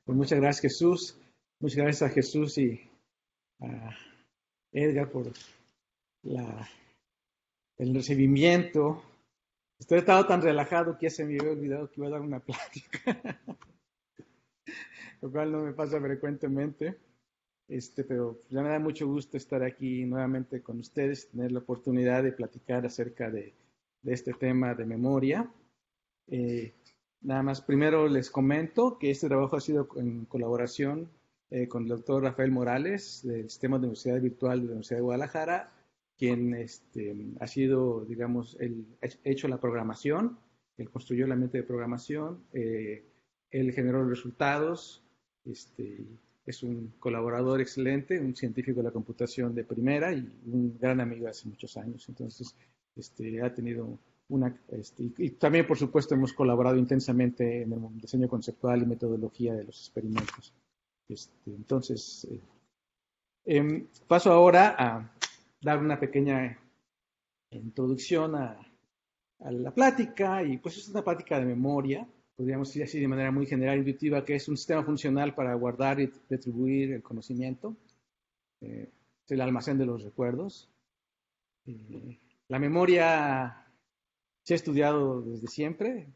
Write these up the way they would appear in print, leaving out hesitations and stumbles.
Pues muchas gracias, Jesús. Muchas gracias a Jesús y a Edgar por la, el recibimiento. Estoy estado tan relajado que ya se me había olvidado que iba a dar una plática, lo cual no me pasa frecuentemente. Pero ya me da mucho gusto estar aquí nuevamente con ustedes, tener la oportunidad de platicar acerca de este tema de memoria. Eh, Nada más, primero les comento que este trabajo ha sido en colaboración con el doctor Rafael Morales del Sistema de Universidad Virtual de la Universidad de Guadalajara, quien ha sido, digamos, él ha hecho la programación, él construyó la mente de programación, él generó los resultados, este, es un colaborador excelente, un científico de la computación de primera y un gran amigo hace muchos años. Entonces, ha tenido y también, por supuesto, hemos colaborado intensamente en el diseño conceptual y metodología de los experimentos. Entonces, paso ahora a dar una pequeña introducción a la plática, y pues es una plática de memoria, podríamos decir así de manera muy general, intuitiva, que es un sistema funcional para guardar y retribuir el conocimiento, es el almacén de los recuerdos. La memoria se ha estudiado desde siempre.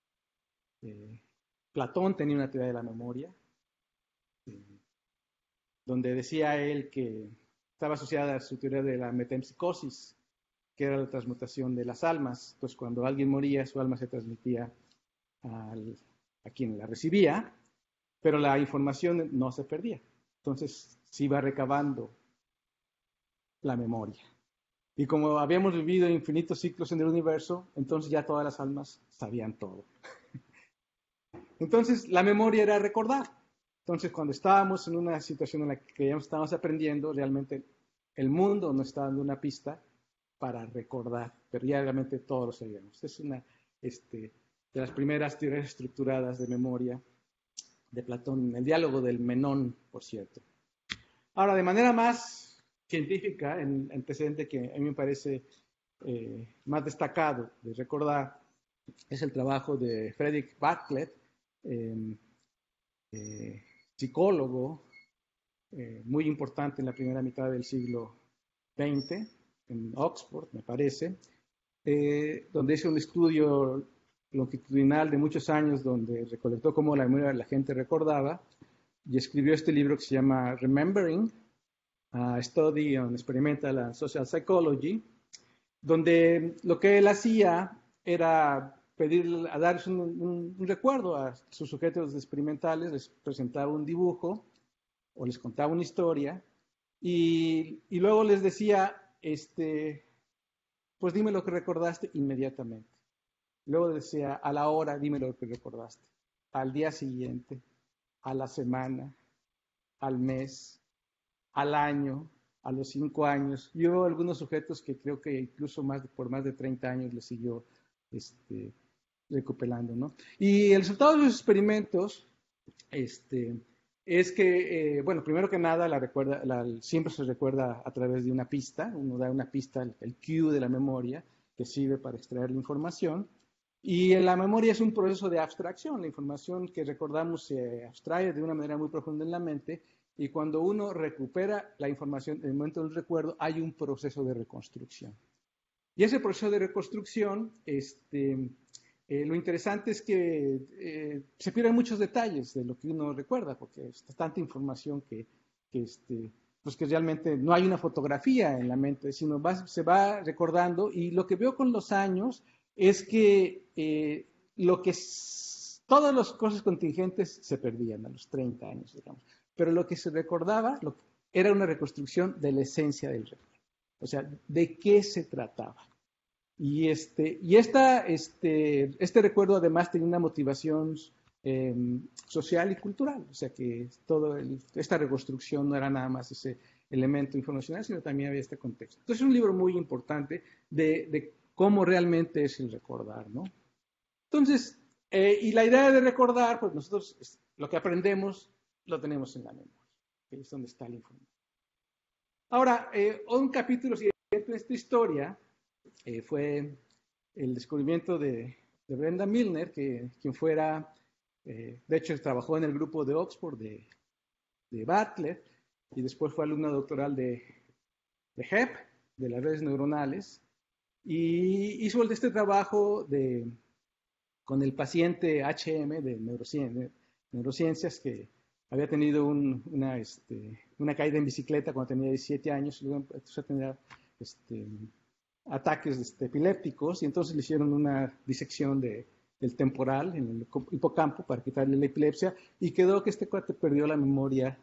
Platón tenía una teoría de la memoria, eh, donde decía él que estaba asociada a su teoría de la metempsicosis, que era la transmutación de las almas. Entonces, cuando alguien moría, su alma se transmitía a quien la recibía, pero la información no se perdía. Entonces, se iba recabando la memoria. Y como habíamos vivido infinitos ciclos en el universo, entonces ya todas las almas sabían todo. Entonces, la memoria era recordar. Entonces, cuando estábamos en una situación en la que ya estábamos aprendiendo, realmente el mundo nos está dando una pista para recordar, pero ya realmente todos lo sabíamos. Es una de las primeras teorías estructuradas de memoria de Platón, el diálogo del Menón, por cierto. Ahora, de manera más científica, el antecedente que a mí me parece más destacado de recordar es el trabajo de Frederick Bartlett, eh, psicólogo muy importante en la primera mitad del siglo XX, en Oxford, me parece, donde hizo un estudio longitudinal de muchos años donde recolectó cómo la memoria de la gente recordaba y escribió este libro que se llama Remembering, a Study on Experimental and Social Psychology, donde lo que él hacía era pedir a darles un recuerdo a sus sujetos experimentales, les presentaba un dibujo o les contaba una historia y luego les decía, pues dime lo que recordaste inmediatamente. Luego decía, a la hora, dime lo que recordaste. Al día siguiente, a la semana, al mes, al año, a los 5 años. Yo algunos sujetos que creo que incluso por más de 30 años les siguió recuperando, ¿no? Y el resultado de los experimentos es que, bueno, primero que nada, siempre se recuerda a través de una pista, uno da una pista, el cue de la memoria, que sirve para extraer la información. Y la memoria es un proceso de abstracción, la información que recordamos se abstrae de una manera muy profunda en la mente, y cuando uno recupera la información en el momento del recuerdo, hay un proceso de reconstrucción. Y ese proceso de reconstrucción, lo interesante es que se pierden muchos detalles de lo que uno recuerda, porque es tanta información pues que realmente no hay una fotografía en la mente, sino se va recordando. Y lo que veo con los años es que todas las cosas contingentes se perdían a los 30 años, digamos. Pero lo que se recordaba era una reconstrucción de la esencia del recuerdo. O sea, ¿de qué se trataba? Este recuerdo además tenía una motivación social y cultural, o sea que esta reconstrucción no era nada más ese elemento informacional, sino también había este contexto. Entonces es un libro muy importante de cómo realmente es el recordar, ¿no? Entonces, y la idea de recordar, pues nosotros lo que aprendemos lo tenemos en la memoria, que es donde está la información. Ahora, un capítulo siguiente de esta historia fue el descubrimiento de Brenda Milner, quien fuera De hecho, trabajó en el grupo de Oxford de Bartlett y después fue alumno doctoral de Hebb, de las redes neuronales, y hizo este trabajo con el paciente HM de neurociencias que había tenido una caída en bicicleta cuando tenía 17 años, y luego empezó a tener ataques epilépticos, y entonces le hicieron una disección del temporal en el hipocampo para quitarle la epilepsia, y quedó que este cuate perdió la memoria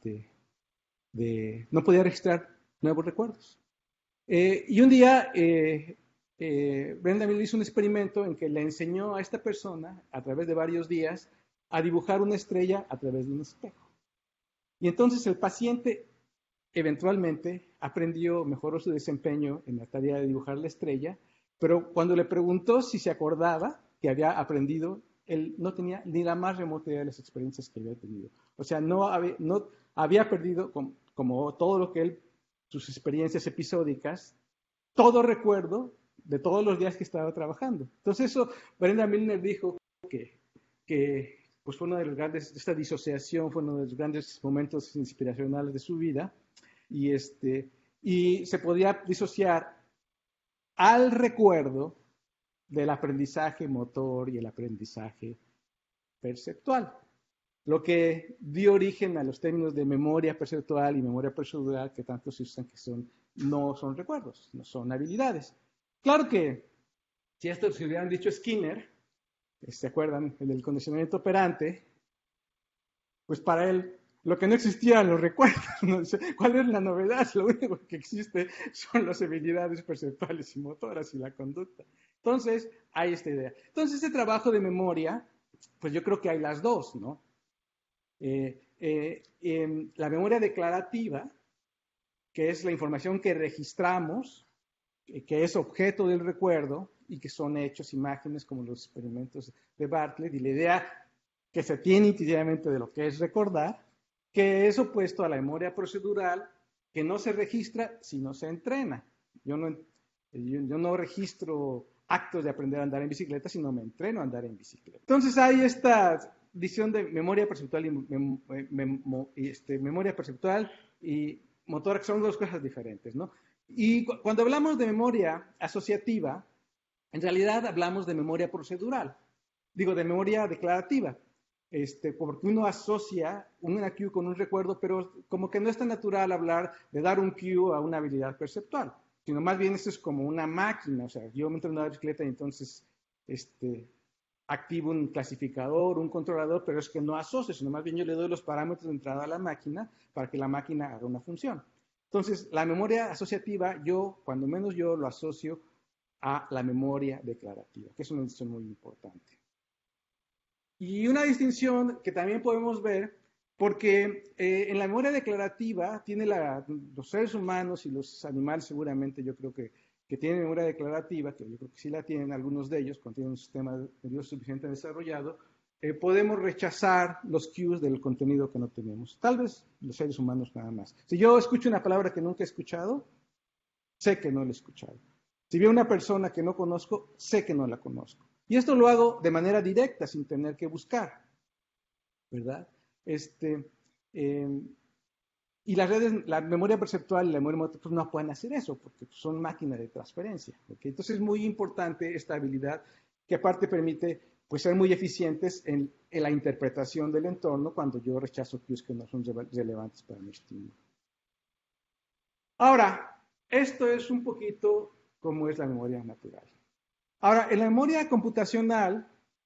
no podía registrar nuevos recuerdos. Y un día Brenda Miller hizo un experimento en que le enseñó a esta persona, a través de varios días, a dibujar una estrella a través de un espejo. Y entonces el paciente eventualmente mejoró su desempeño en la tarea de dibujar la estrella, pero cuando le preguntó si se acordaba que había aprendido, él no tenía ni la más remota idea de las experiencias que había tenido. O sea, no había perdido, como todo lo que él, sus experiencias episódicas, todo recuerdo de todos los días que estaba trabajando. Entonces eso, Brenda Milner dijo que pues fue uno de los grandes, esta disociación fue uno de los grandes momentos inspiracionales de su vida, y se podía disociar al recuerdo del aprendizaje motor y el aprendizaje perceptual, lo que dio origen a los términos de memoria perceptual y memoria procedural que tanto se usan, que no son recuerdos, no son habilidades. Claro que si esto se hubieran dicho Skinner, ¿se acuerdan? El condicionamiento operante, pues para él lo que no existía eran los recuerdos, ¿no? ¿Cuál es la novedad? Lo único que existe son las habilidades perceptuales y motoras y la conducta. Entonces, hay esta idea. Entonces, este trabajo de memoria, pues yo creo que hay las dos, ¿no? La memoria declarativa, que es la información que registramos, que es objeto del recuerdo y que son hechos, imágenes, como los experimentos de Bartlett, y la idea que se tiene intuitivamente de lo que es recordar, que es opuesto a la memoria procedural, que no se registra, sino se entrena. Yo no registro actos de aprender a andar en bicicleta, sino me entreno a andar en bicicleta. Entonces hay esta visión de memoria perceptual memoria perceptual y motora, que son dos cosas diferentes, ¿no? Y cuando hablamos de memoria asociativa, en realidad hablamos de memoria procedural, de memoria declarativa, porque uno asocia una cue con un recuerdo, pero como que no es tan natural hablar de dar un cue a una habilidad perceptual, sino más bien esto es como una máquina. O sea, yo me entro en una bicicleta y entonces activo un clasificador, un controlador, pero es que no asocio, sino más bien yo le doy los parámetros de entrada a la máquina para que la máquina haga una función. Entonces, la memoria asociativa, cuando menos yo lo asocio a la memoria declarativa, que es una distinción muy importante. Y una distinción que también podemos ver, porque en la memoria declarativa los seres humanos y los animales seguramente yo creo que tienen memoria declarativa, que yo creo que sí la tienen algunos de ellos, cuando tienen un sistema nervioso suficientemente desarrollado, podemos rechazar los cues del contenido que no tenemos. Tal vez los seres humanos nada más. Si yo escucho una palabra que nunca he escuchado, sé que no la he escuchado. Si veo una persona que no conozco, sé que no la conozco. Y esto lo hago de manera directa, sin tener que buscar, ¿verdad? Y la memoria perceptual y la memoria motora no pueden hacer eso, porque son máquinas de transferencia, ¿okay? Entonces es muy importante esta habilidad, que aparte permite pues, ser muy eficientes en la interpretación del entorno cuando yo rechazo cues que no son relevantes para mi estímulo. Ahora, esto es un poquito como es la memoria natural. Ahora, en la memoria computacional,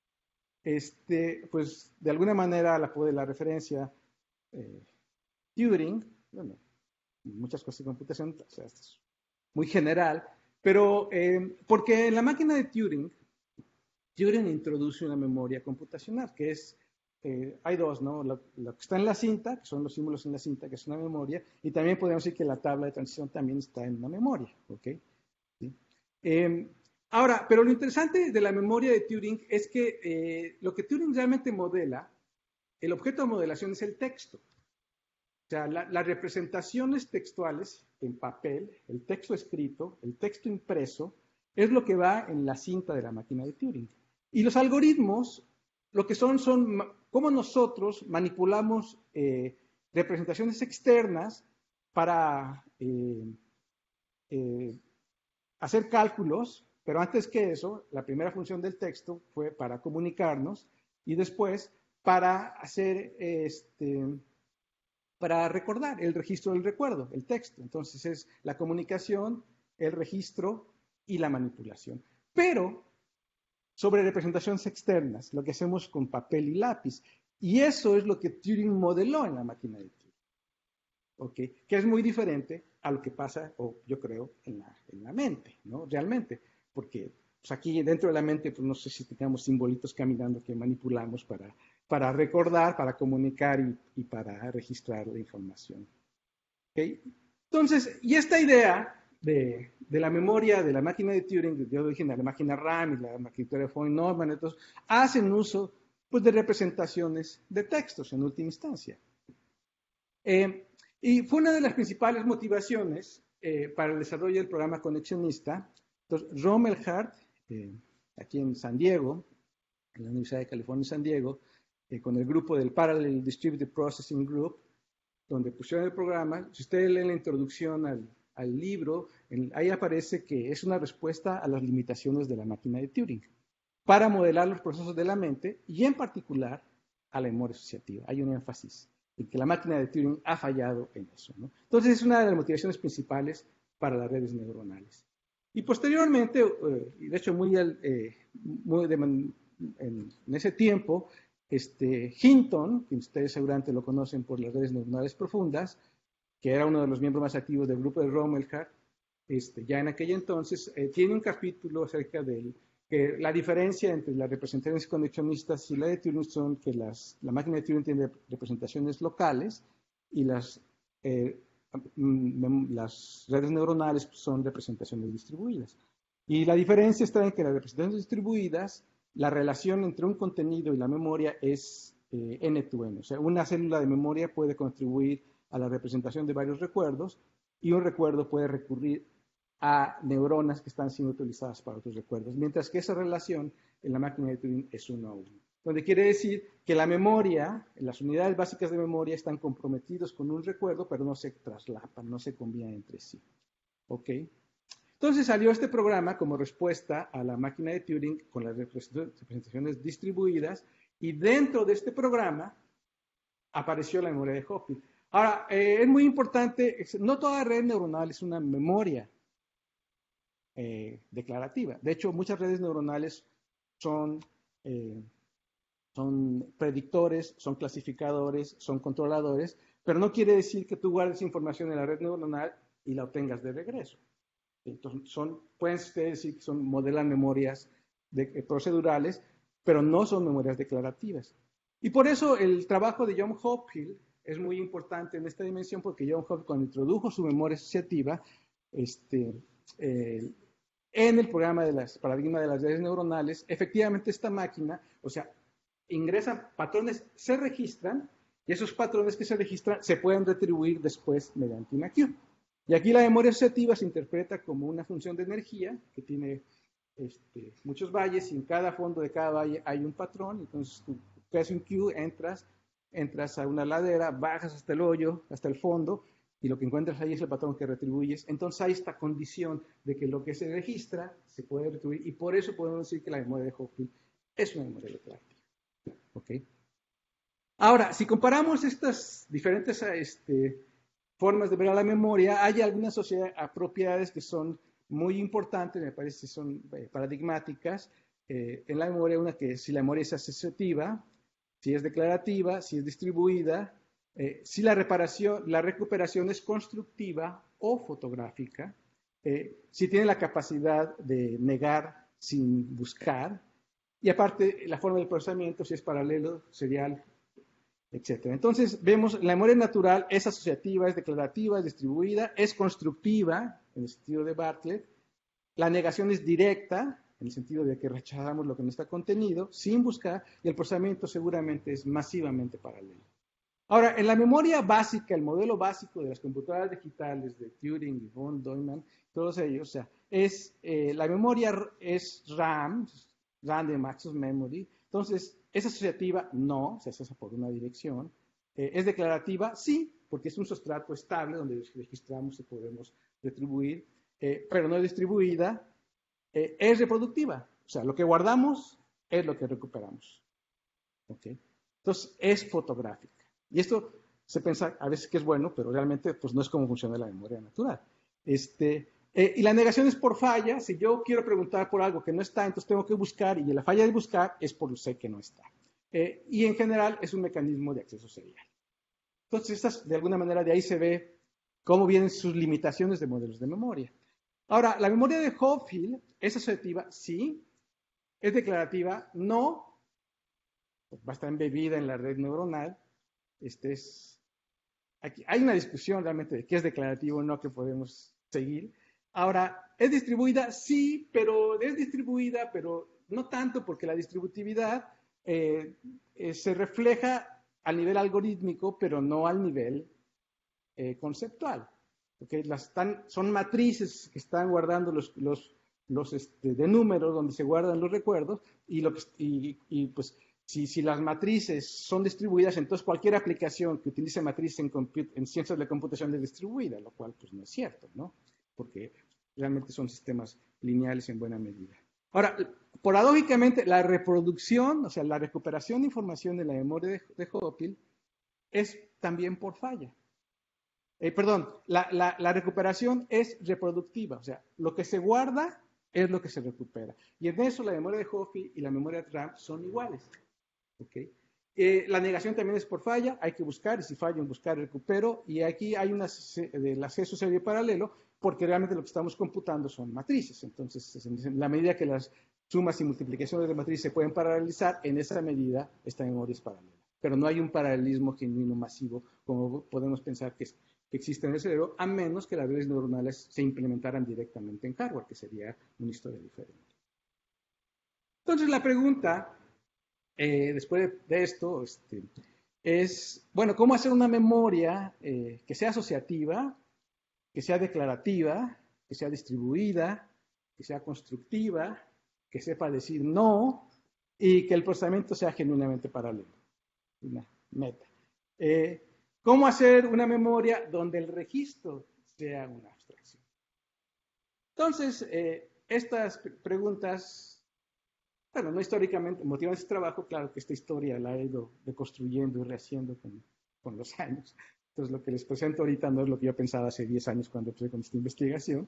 pues de alguna manera la referencia Turing, bueno, muchas cosas de computación, o sea, esto es muy general, pero porque en la máquina de Turing introduce una memoria computacional, que es, hay dos, ¿no? Lo que está en la cinta, que son los símbolos en la cinta, que es una memoria, y también podemos decir que la tabla de transición también está en una memoria, ¿ok? ¿Sí? Ahora, pero lo interesante de la memoria de Turing es que lo que Turing realmente modela, el objeto de modelación es el texto. O sea, las representaciones textuales en papel, el texto escrito, el texto impreso, es lo que va en la cinta de la máquina de Turing. Y los algoritmos lo que son cómo nosotros manipulamos representaciones externas para hacer cálculos, pero antes que eso, la primera función del texto fue para comunicarnos y después para hacer para recordar el registro del recuerdo, el texto. Entonces es la comunicación, el registro y la manipulación. Pero sobre representaciones externas, lo que hacemos con papel y lápiz. Y eso es lo que Turing modeló en la máquina de Turing. ¿Okay? Que es muy diferente a lo que pasa, o yo creo, en la mente, ¿no? Realmente. Porque pues aquí dentro de la mente, pues no sé si tengamos simbolitos caminando que manipulamos para recordar, para comunicar y para registrar la información. ¿Okay? Entonces, y esta idea de la memoria de la máquina de Turing, de origen a la máquina RAM y la máquina de von Neumann, entonces, hacen uso pues, de representaciones de textos en última instancia. Y fue una de las principales motivaciones para el desarrollo del programa conexionista. Entonces, Romelhart, aquí en San Diego, en la Universidad de California en San Diego, con el grupo del Parallel Distributed Processing Group, donde pusieron el programa. Si ustedes leen la introducción al libro, ahí aparece que es una respuesta a las limitaciones de la máquina de Turing para modelar los procesos de la mente y en particular a la memoria asociativa. Hay un énfasis en que la máquina de Turing ha fallado en eso, ¿no? Entonces es una de las motivaciones principales para las redes neuronales. Y posteriormente, y de hecho en ese tiempo, Hinton, que ustedes seguramente lo conocen por las redes neuronales profundas, que era uno de los miembros más activos del grupo de Romelhart, ya en aquel entonces, tiene un capítulo acerca de que la diferencia entre las representaciones conexionistas y la de Turing son que la máquina de Turing tiene representaciones locales y las redes neuronales son representaciones distribuidas. Y la diferencia está en que las representaciones distribuidas, la relación entre un contenido y la memoria es N2N. O sea, una célula de memoria puede contribuir a la representación de varios recuerdos y un recuerdo puede recurrir a neuronas que están siendo utilizadas para otros recuerdos, mientras que esa relación en la máquina de Turing es 1 a 1. Donde quiere decir que la memoria, las unidades básicas de memoria están comprometidos con un recuerdo, pero no se traslapan, no se combinan entre sí. ¿Ok? Entonces salió este programa como respuesta a la máquina de Turing con las representaciones distribuidas y dentro de este programa apareció la memoria de Hopfield. Ahora, es muy importante, no toda red neuronal es una memoria declarativa. De hecho, muchas redes neuronales son predictores, son clasificadores, son controladores, pero no quiere decir que tú guardes información en la red neuronal y la obtengas de regreso. Entonces, pueden ustedes decir que modelan memorias procedurales, pero no son memorias declarativas. Y por eso el trabajo de John Hopfield es muy importante en esta dimensión, porque John Hopfield, cuando introdujo su memoria asociativa, en el paradigma de las redes neuronales, efectivamente esta máquina, o sea, ingresa patrones, se registran, y esos patrones que se registran se pueden retribuir después mediante una queue. Y aquí la memoria asociativa se interpreta como una función de energía que tiene muchos valles, y en cada fondo de cada valle hay un patrón. Entonces tú creas un queue, entras a una ladera, bajas hasta el hoyo, hasta el fondo, y lo que encuentras ahí es el patrón que retribuyes. Entonces hay esta condición de que lo que se registra se puede retribuir, y por eso podemos decir que la memoria de Hopfield es una memoria declarativa. ¿Okay? Ahora, si comparamos estas diferentes formas de ver a la memoria, hay algunas propiedades que son muy importantes, me parece que son paradigmáticas. En la memoria, una que si la memoria es asociativa, si es declarativa, si es distribuida, si la recuperación es constructiva o fotográfica, si tiene la capacidad de negar sin buscar, y aparte la forma del procesamiento, si es paralelo, serial, etc. Entonces vemos la memoria natural es asociativa, es declarativa, es distribuida, es constructiva, en el sentido de Bartlett. La negación es directa, en el sentido de que rechazamos lo que no está contenido, sin buscar, y el procesamiento seguramente es masivamente paralelo. Ahora, en la memoria básica, el modelo básico de las computadoras digitales de Turing y von Neumann, todos ellos, o sea, la memoria es RAM, Random Access Memory. Entonces, ¿Es asociativa? No, se asocia por una dirección. ¿Es declarativa? Sí, porque es un sustrato estable donde registramos y podemos retribuir, pero no es distribuida. Es reproductiva, o sea, lo que guardamos es lo que recuperamos. ¿Okay? Entonces, es fotográfica. Y esto se piensa a veces que es bueno, pero realmente pues, no es como funciona la memoria natural. Y la negación es por falla. Si yo quiero preguntar por algo que no está, entonces tengo que buscar, y la falla de buscar es por sé que no está. Y en general es un mecanismo de acceso serial. Entonces, de alguna manera de ahí se ve cómo vienen sus limitaciones de modelos de memoria. Ahora, la memoria de Hopfield es asociativa, sí. Es declarativa, no. Va a estar embebida en la red neuronal. Aquí hay una discusión realmente de qué es declarativo o no que podemos seguir. Ahora, ¿es distribuida? Sí, pero es distribuida, pero no tanto porque la distributividad se refleja a nivel algorítmico, pero no al nivel conceptual. Okay, son matrices que están guardando los de números donde se guardan los recuerdos y pues si las matrices son distribuidas, entonces cualquier aplicación que utilice matrices en ciencias de la computación es distribuida, lo cual pues no es cierto, ¿no? Porque realmente son sistemas lineales en buena medida. Ahora, paradójicamente, la reproducción, o sea, la recuperación de información de la memoria de Hopfield es también por falla. La recuperación es reproductiva, o sea, lo que se guarda es lo que se recupera. Y en eso la memoria de Hopfield y la memoria de RAM son iguales. ¿Okay? La negación también es por falla, hay que buscar, y si fallo en buscar, recupero, y aquí hay el acceso serio paralelo, porque realmente lo que estamos computando son matrices. Entonces, en la medida que las sumas y multiplicaciones de matrices se pueden paralelizar, en esa medida esta memoria es paralela. Pero no hay un paralelismo genuino masivo, como podemos pensar que existe en el cerebro, a menos que las redes neuronales se implementaran directamente en hardware, que sería una historia diferente. Entonces, la pregunta después de esto, es, bueno, ¿cómo hacer una memoria que sea asociativa, que sea declarativa, que sea distribuida, que sea constructiva, que sepa decir no y que el procesamiento sea genuinamente paralelo? Una meta. ¿Cómo hacer una memoria donde el registro sea una abstracción? Entonces, estas preguntas, bueno, no históricamente, motivan este trabajo, claro que esta historia la he ido deconstruyendo y rehaciendo con los años. Entonces, lo que les presento ahorita no es lo que yo pensaba hace 10 años cuando empecé con esta investigación.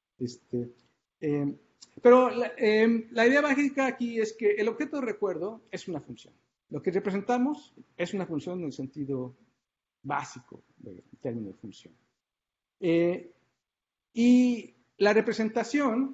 Pero la idea básica aquí es que el objeto de recuerdo es una función. Lo que representamos es una función en el sentido básico del término de función. Y la representación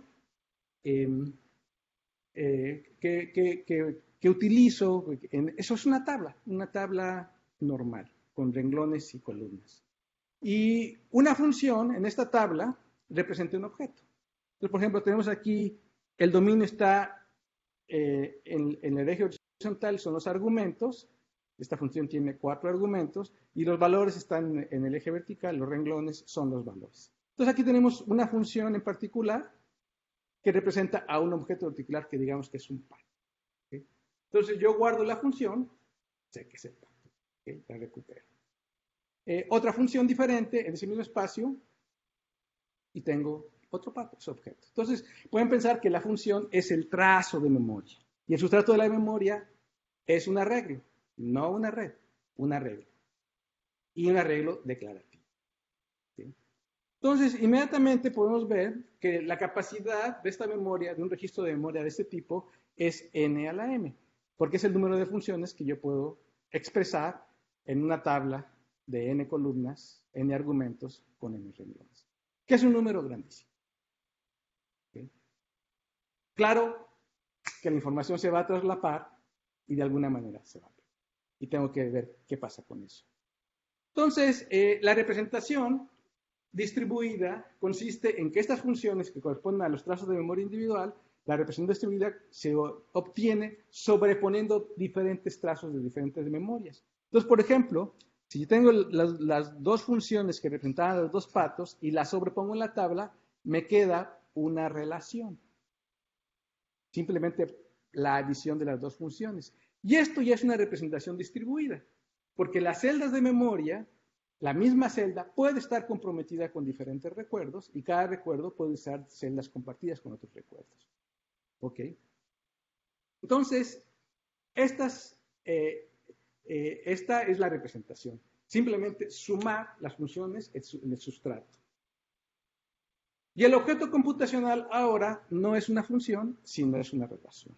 que utilizo, eso es una tabla normal, con renglones y columnas. Y una función en esta tabla representa un objeto. Entonces, por ejemplo, tenemos aquí, el dominio está en el eje horizontal, son los argumentos. Esta función tiene 4 argumentos y los valores están en el eje vertical, los renglones son los valores. Entonces, aquí tenemos una función en particular que representa a un objeto particular que digamos que es un par. ¿Okay? Entonces yo guardo la función, sé que es el par, ¿okay? La recupero. Otra función diferente en ese mismo espacio y tengo otro par, ese objeto. Entonces pueden pensar que la función es el trazo de memoria y el sustrato de la memoria es un arreglo, no una red, un arreglo. Y un arreglo declarativo. ¿Okay? Entonces, inmediatamente podemos ver que la capacidad de esta memoria, de un registro de memoria de este tipo, es n a la m, porque es el número de funciones que yo puedo expresar en una tabla de n columnas, n argumentos con n renglones, que es un número grandísimo. ¿Okay? Claro que la información se va a traslapar y de alguna manera se va a perder. Y tengo que ver qué pasa con eso. Entonces, la representación distribuida consiste en que estas funciones que corresponden a los trazos de memoria individual, la representación distribuida se obtiene sobreponiendo diferentes trazos de diferentes memorias. Entonces, por ejemplo, si yo tengo las dos funciones que representaban a los dos patos y las sobrepongo en la tabla, me queda una relación. Simplemente la adición de las dos funciones. Y esto ya es una representación distribuida, porque las celdas de memoria, la misma celda puede estar comprometida con diferentes recuerdos y cada recuerdo puede usar celdas compartidas con otros recuerdos. ¿Ok? Entonces, esta es la representación. Simplemente sumar las funciones en el sustrato. Y el objeto computacional ahora no es una función, sino es una relación.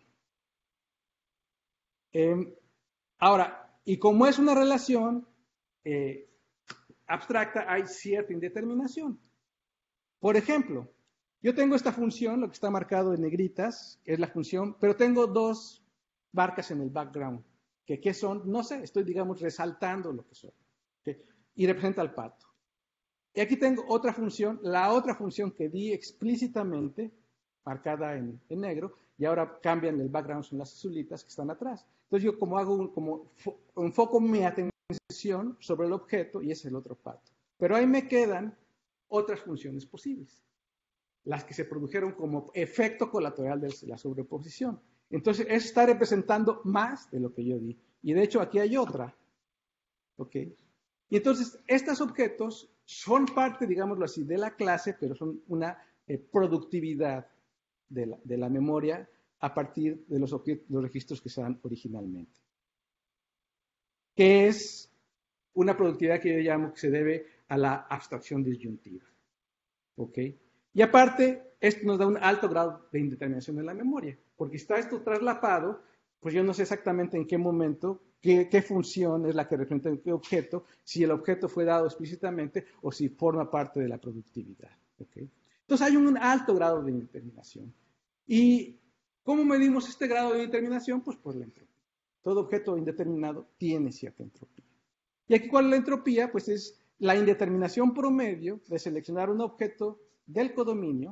Ahora, y como es una relación abstracta, hay cierta indeterminación. Por ejemplo, yo tengo esta función, lo que está marcado en negritas, que es la función, pero tengo dos marcas en el background, que ¿qué son? No sé, estoy, digamos, resaltando lo que son. ¿Okay? Y representa al pato. Y aquí tengo otra función, la otra función que di explícitamente, marcada en negro, y ahora cambian el background, son las azulitas que están atrás. Entonces yo como enfoco mi atención sobre el objeto y es el otro pato. Pero ahí me quedan otras funciones posibles, las que se produjeron como efecto colateral de la sobreposición. Entonces eso está representando más de lo que yo di. Y de hecho aquí hay otra. ¿Ok? Y entonces estos objetos son parte, digámoslo así, de la clase, pero son una productividad de la memoria a partir de los registros que se dan originalmente. Que es una productividad que yo llamo que se debe a la abstracción disyuntiva. ¿Ok? Y aparte, esto nos da un alto grado de indeterminación en la memoria, porque está esto traslapado, pues yo no sé exactamente en qué momento, qué función es la que representa qué objeto, si el objeto fue dado explícitamente o si forma parte de la productividad. ¿Okay? Entonces hay un alto grado de indeterminación. ¿Y cómo medimos este grado de indeterminación? Pues por la entropía. Todo objeto indeterminado tiene cierta entropía. Y aquí, ¿cuál es la entropía? Pues es la indeterminación promedio de seleccionar un objeto del codominio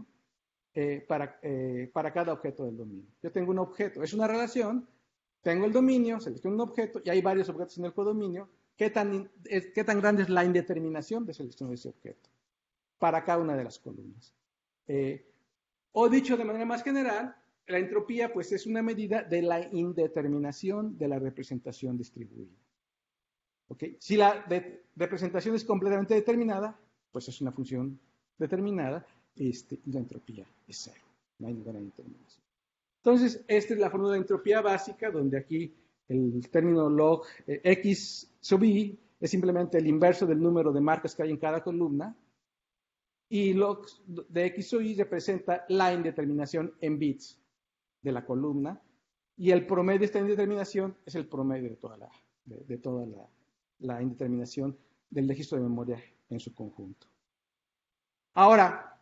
para cada objeto del dominio. Yo tengo un objeto, es una relación, tengo el dominio, selecciono un objeto y hay varios objetos en el codominio. ¿Qué tan grande es la indeterminación de selección de ese objeto para cada una de las columnas? O dicho de manera más general, la entropía pues es una medida de la indeterminación de la representación distribuida. ¿Okay? Si la representación es completamente determinada, pues es una función determinada y la entropía es cero. No hay ninguna determinación. Entonces, esta es la fórmula de entropía básica, donde aquí el término log x sub i es simplemente el inverso del número de marcas que hay en cada columna, y log de x sub i representa la indeterminación en bits de la columna, y el promedio de esta indeterminación es el promedio de toda la indeterminación del registro de memoria en su conjunto. Ahora,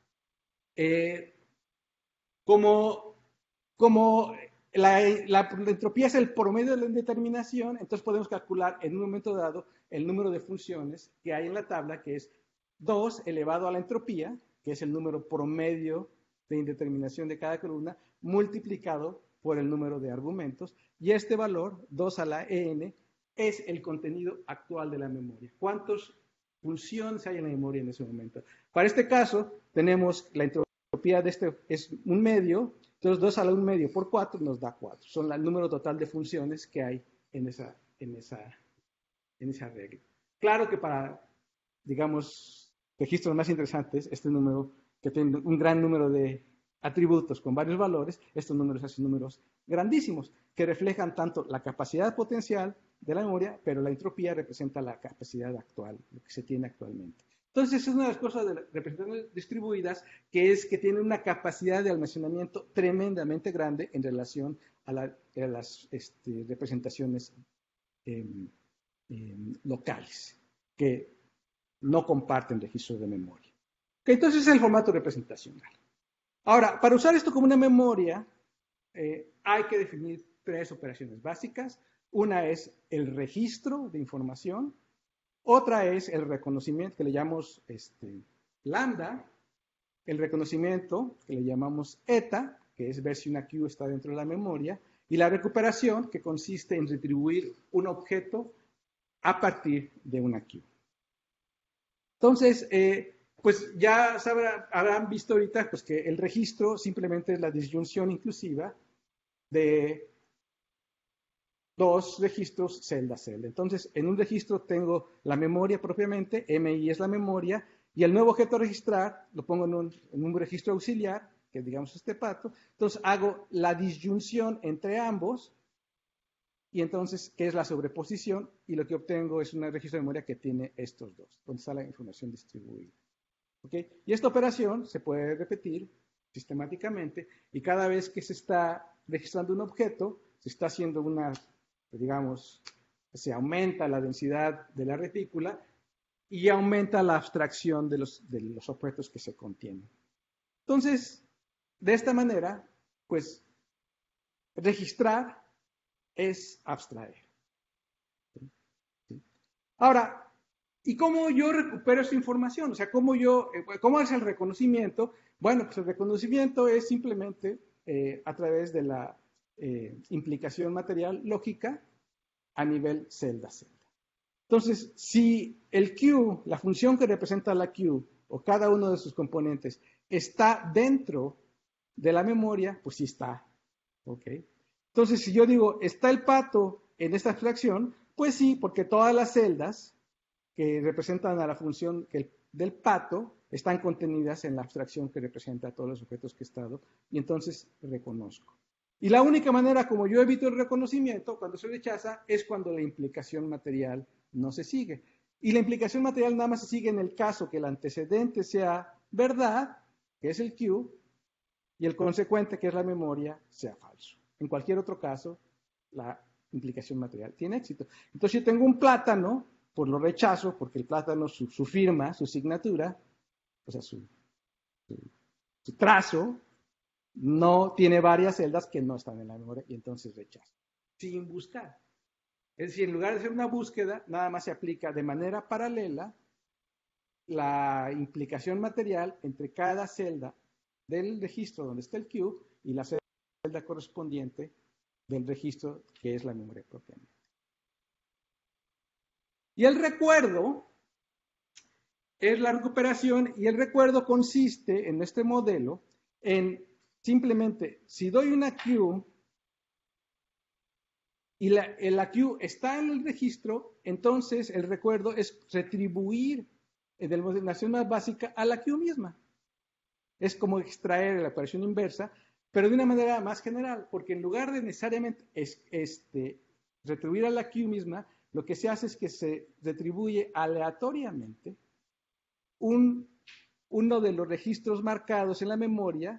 como la entropía es el promedio de la indeterminación, entonces podemos calcular en un momento dado el número de funciones que hay en la tabla, que es 2 elevado a la entropía, que es el número promedio de indeterminación de cada columna, multiplicado por el número de argumentos, y este valor, 2 a la en, es el contenido actual de la memoria. ¿Cuántas funciones hay en la memoria en ese momento? Para este caso, tenemos la entropía de este es un medio, entonces 2 a la 1 medio por 4 nos da 4. Son el número total de funciones que hay en esa regla. Claro que para, digamos, registros más interesantes, este número que tiene un gran número de atributos con varios valores, estos números hacen números grandísimos que reflejan tanto la capacidad potencial de la memoria, pero la entropía representa la capacidad actual, lo que se tiene actualmente. Entonces, es una de las cosas de las representaciones distribuidas, que es que tienen una capacidad de almacenamiento tremendamente grande en relación a las representaciones locales, que no comparten registros de memoria. Entonces, es el formato representacional. Ahora, para usar esto como una memoria, hay que definir 3 operaciones básicas. Una es el registro de información, otra es el reconocimiento, que le llamamos lambda, el reconocimiento, que le llamamos eta, que es ver si una queue está dentro de la memoria, y la recuperación, que consiste en retribuir un objeto a partir de una queue. Entonces, pues ya habrán visto ahorita pues, que el registro simplemente es la disyunción inclusiva de dos registros celda a celda. Entonces, en un registro tengo la memoria propiamente, MI es la memoria, y el nuevo objeto a registrar lo pongo en un registro auxiliar, que digamos este pato. Entonces, hago la disyunción entre ambos, y entonces, ¿qué es la sobreposición? Y lo que obtengo es un registro de memoria que tiene estos dos, donde está la información distribuida. ¿Okay? Y esta operación se puede repetir sistemáticamente, y cada vez que se está registrando un objeto, se está haciendo una, digamos, se aumenta la densidad de la retícula y aumenta la abstracción de los objetos que se contienen. Entonces, de esta manera, pues, registrar es abstraer. ¿Sí? Ahora, ¿y cómo yo recupero esta información? O sea, ¿cómo es el reconocimiento? Bueno, pues el reconocimiento es simplemente a través de la implicación material lógica a nivel celda-celda. Entonces, si el Q, la función que representa la Q, o cada uno de sus componentes, está dentro de la memoria, pues sí está. ¿Ok? Entonces, si yo digo, ¿está el pato en esta abstracción? Pues sí, porque todas las celdas que representan a la función del pato están contenidas en la abstracción que representa a todos los objetos que he estado, y entonces reconozco. Y la única manera como yo evito el reconocimiento cuando se rechaza es cuando la implicación material no se sigue. Y la implicación material nada más se sigue en el caso que el antecedente sea verdad, que es el Q, y el consecuente, que es la memoria, sea falso. En cualquier otro caso, la implicación material tiene éxito. Entonces, yo tengo un plátano, pues lo rechazo, porque el plátano, su firma, su signatura, o sea, su trazo, no tiene varias celdas que no están en la memoria, y entonces rechazo, sin buscar. Es decir, en lugar de hacer una búsqueda, nada más se aplica de manera paralela la implicación material entre cada celda del registro donde está el Q y la celda correspondiente del registro que es la memoria propiamente. Y el recuerdo es la recuperación, y el recuerdo consiste en este modelo en simplemente, si doy una Q y la Q está en el registro, entonces el recuerdo es retribuir de la denominación más básica a la Q misma. Es como extraer la operación inversa, pero de una manera más general, porque en lugar de necesariamente retribuir a la Q misma, lo que se hace es que se retribuye aleatoriamente uno de los registros marcados en la memoria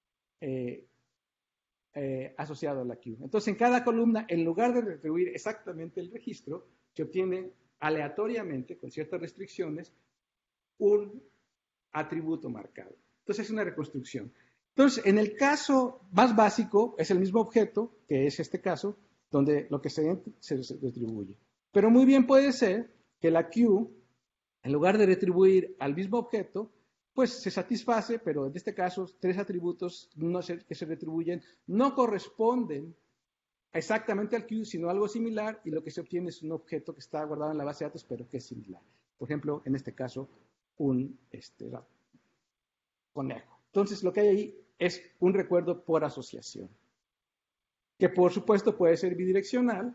asociado a la Q. Entonces, en cada columna, en lugar de retribuir exactamente el registro, se obtiene aleatoriamente, con ciertas restricciones, un atributo marcado. Entonces, es una reconstrucción. Entonces, en el caso más básico, es el mismo objeto, que es este caso, donde lo que se retribuye. Pero muy bien puede ser que la Q, en lugar de retribuir al mismo objeto, pues se satisface, pero en este caso, tres atributos que se retribuyen no corresponden exactamente al Q, sino algo similar, y lo que se obtiene es un objeto que está guardado en la base de datos, pero que es similar. Por ejemplo, en este caso, un conejo. Entonces, lo que hay ahí es un recuerdo por asociación, que por supuesto puede ser bidireccional.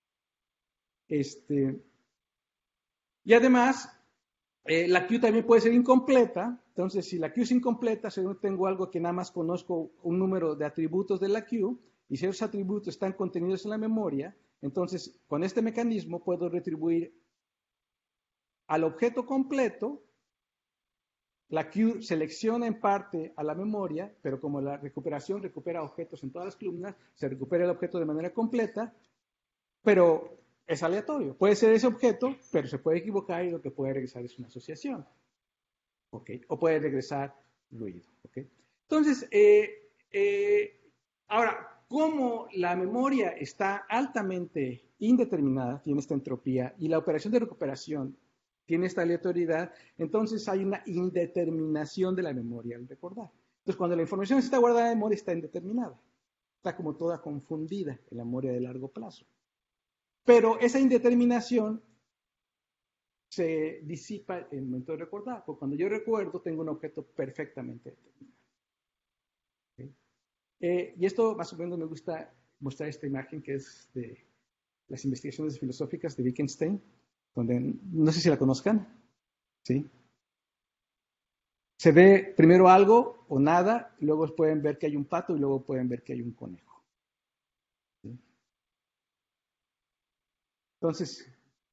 Y además, la Q también puede ser incompleta. Entonces, si la Q es incompleta, si yo tengo algo que nada más conozco un número de atributos de la Q, y si esos atributos están contenidos en la memoria, entonces con este mecanismo puedo retribuir al objeto completo. La Q selecciona en parte a la memoria, pero como la recuperación recupera objetos en todas las columnas, se recupera el objeto de manera completa, pero es aleatorio. Puede ser ese objeto, pero se puede equivocar, y lo que puede regresar es una asociación. ¿Okay? O puede regresar ruido. ¿Okay? Entonces, ahora, como la memoria está altamente indeterminada, tiene esta entropía, y la operación de recuperación tiene esta aleatoriedad, entonces hay una indeterminación de la memoria al recordar. Entonces, cuando la información está guardada en memoria, está indeterminada. Está como toda confundida en la memoria de largo plazo. Pero esa indeterminación se disipa en el momento de recordar, porque cuando yo recuerdo tengo un objeto perfectamente determinado. ¿Okay? Y esto más o menos me gusta mostrar esta imagen, que es de las investigaciones filosóficas de Wittgenstein, donde no sé si la conozcan, ¿sí? Se ve primero algo o nada, y luego pueden ver que hay un pato y luego pueden ver que hay un conejo. ¿Sí? Entonces,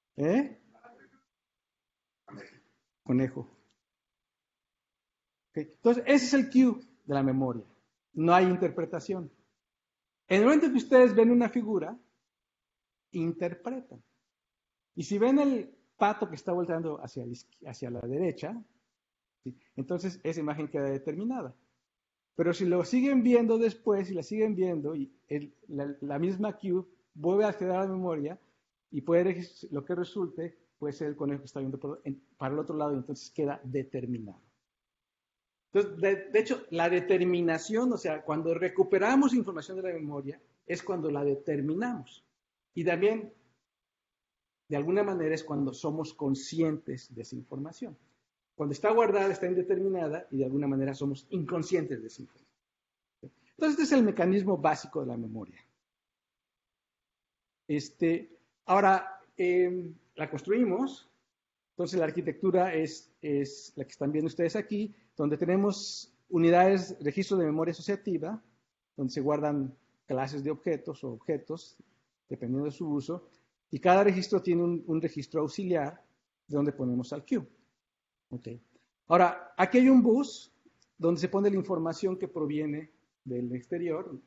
conejo. ¿Okay? Entonces, ese es el cue de la memoria. No hay interpretación. En el momento que ustedes ven una figura, interpretan. Y si ven el pato que está volteando hacia la derecha, ¿sí? Entonces esa imagen queda determinada. Pero si lo siguen viendo después, si la siguen viendo, y la misma cue vuelve a acceder a la memoria, y lo que resulte puede ser el conejo que está viendo para el otro lado, y entonces queda determinado. Entonces, de hecho, la determinación, o sea, cuando recuperamos información de la memoria, es cuando la determinamos. Y también, de alguna manera, es cuando somos conscientes de esa información. Cuando está guardada, está indeterminada, y de alguna manera somos inconscientes de esa información. Entonces, este es el mecanismo básico de la memoria. Ahora, la construimos. Entonces, la arquitectura es la que están viendo ustedes aquí, donde tenemos unidades, registros de memoria asociativa, donde se guardan clases de objetos o objetos, dependiendo de su uso, y cada registro tiene un registro auxiliar de donde ponemos al queue. Okay. Ahora, aquí hay un bus donde se pone la información que proviene del exterior,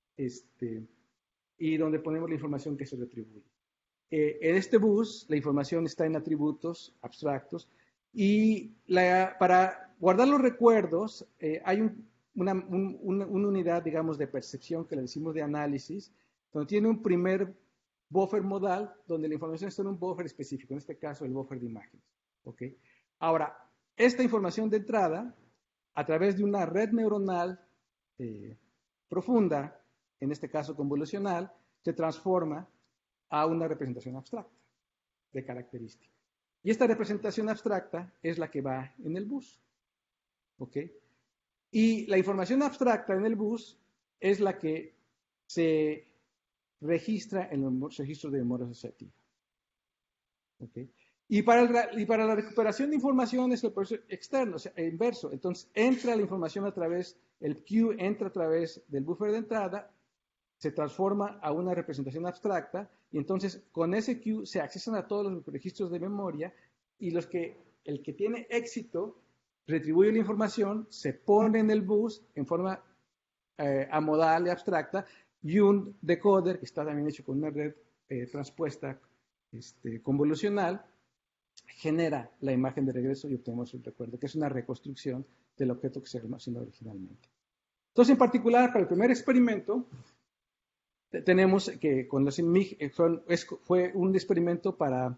y donde ponemos la información que se retribuye. En este bus, la información está en atributos abstractos, y para guardar los recuerdos, hay una unidad, digamos, de percepción que le decimos de análisis, donde tiene un primer buffer modal, donde la información está en un buffer específico, en este caso el buffer de imágenes. ¿Okay? Ahora, esta información de entrada, a través de una red neuronal profunda, en este caso convolucional, se transforma a una representación abstracta de características. Y esta representación abstracta es la que va en el bus. ¿Ok? Y la información abstracta en el bus es la que se registra en los registros de memoria asociativa. ¿Ok? Y para la recuperación de información es el proceso externo, o sea, inverso. Entonces, entra la información a través, el queue entra a través del buffer de entrada, se transforma a una representación abstracta, y entonces con ese queue se accesan a todos los registros de memoria, y el que tiene éxito retribuye la información, se pone en el bus en forma amodal y abstracta, y un decoder, que está también hecho con una red transpuesta convolucional, genera la imagen de regreso y obtenemos el recuerdo, que es una reconstrucción del objeto que se almacenó originalmente. Entonces, en particular, para el primer experimento, tenemos que con los fue un experimento para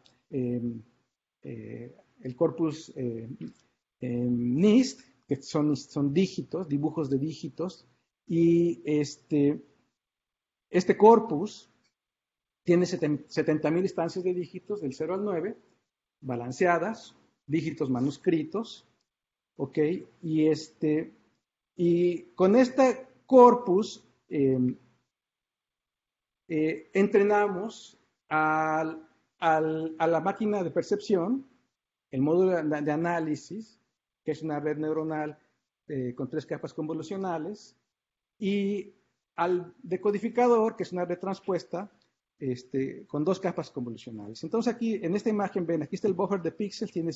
el corpus NIST, que son dígitos, dibujos de dígitos, y este corpus tiene 70.000 instancias de dígitos del 0 al 9, balanceadas, dígitos manuscritos, ¿ok? Y con este corpus entrenamos a la máquina de percepción, el módulo de análisis, que es una red neuronal con 3 capas convolucionales, y al decodificador, que es una red transpuesta, con 2 capas convolucionales. Entonces aquí, en esta imagen, ven, aquí está el buffer de píxeles, tiene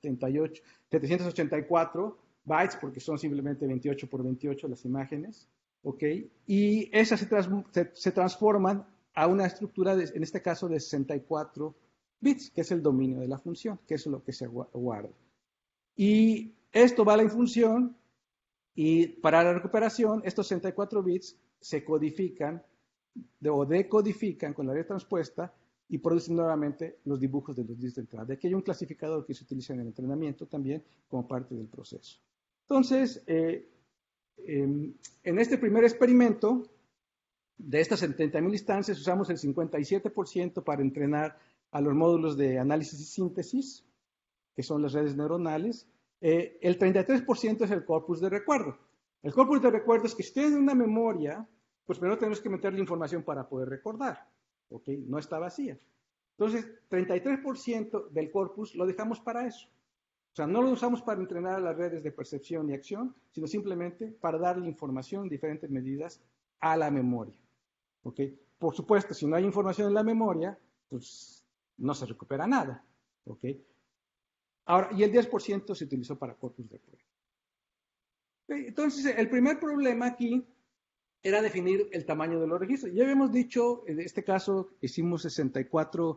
784 bytes, porque son simplemente 28 por 28 las imágenes, ¿ok? Y esas se transforman a una estructura, en este caso, de 64 bits, que es el dominio de la función, que es lo que se guarda. Y esto va a la función, y para la recuperación, estos 64 bits se codifican o decodifican con la red transpuesta y producen nuevamente los dibujos de los bits de entrada. De aquí hay un clasificador que se utiliza en el entrenamiento también como parte del proceso. Entonces, en este primer experimento, de estas 70.000 instancias, usamos el 57% para entrenar a los módulos de análisis y síntesis, que son las redes neuronales. El 33% es el corpus de recuerdo. El corpus de recuerdo es que si tienen una memoria, pues primero tenemos que meterle información para poder recordar. ¿ok? No está vacía. Entonces, 33% del corpus lo dejamos para eso. O sea, no lo usamos para entrenar a las redes de percepción y acción, sino simplemente para darle información en diferentes medidas a la memoria. ¿Ok? Por supuesto, si no hay información en la memoria, pues no se recupera nada. ¿Ok? Ahora, y el 10% se utilizó para corpus de prueba. Entonces, el primer problema aquí era definir el tamaño de los registros. Ya habíamos dicho, en este caso hicimos 64,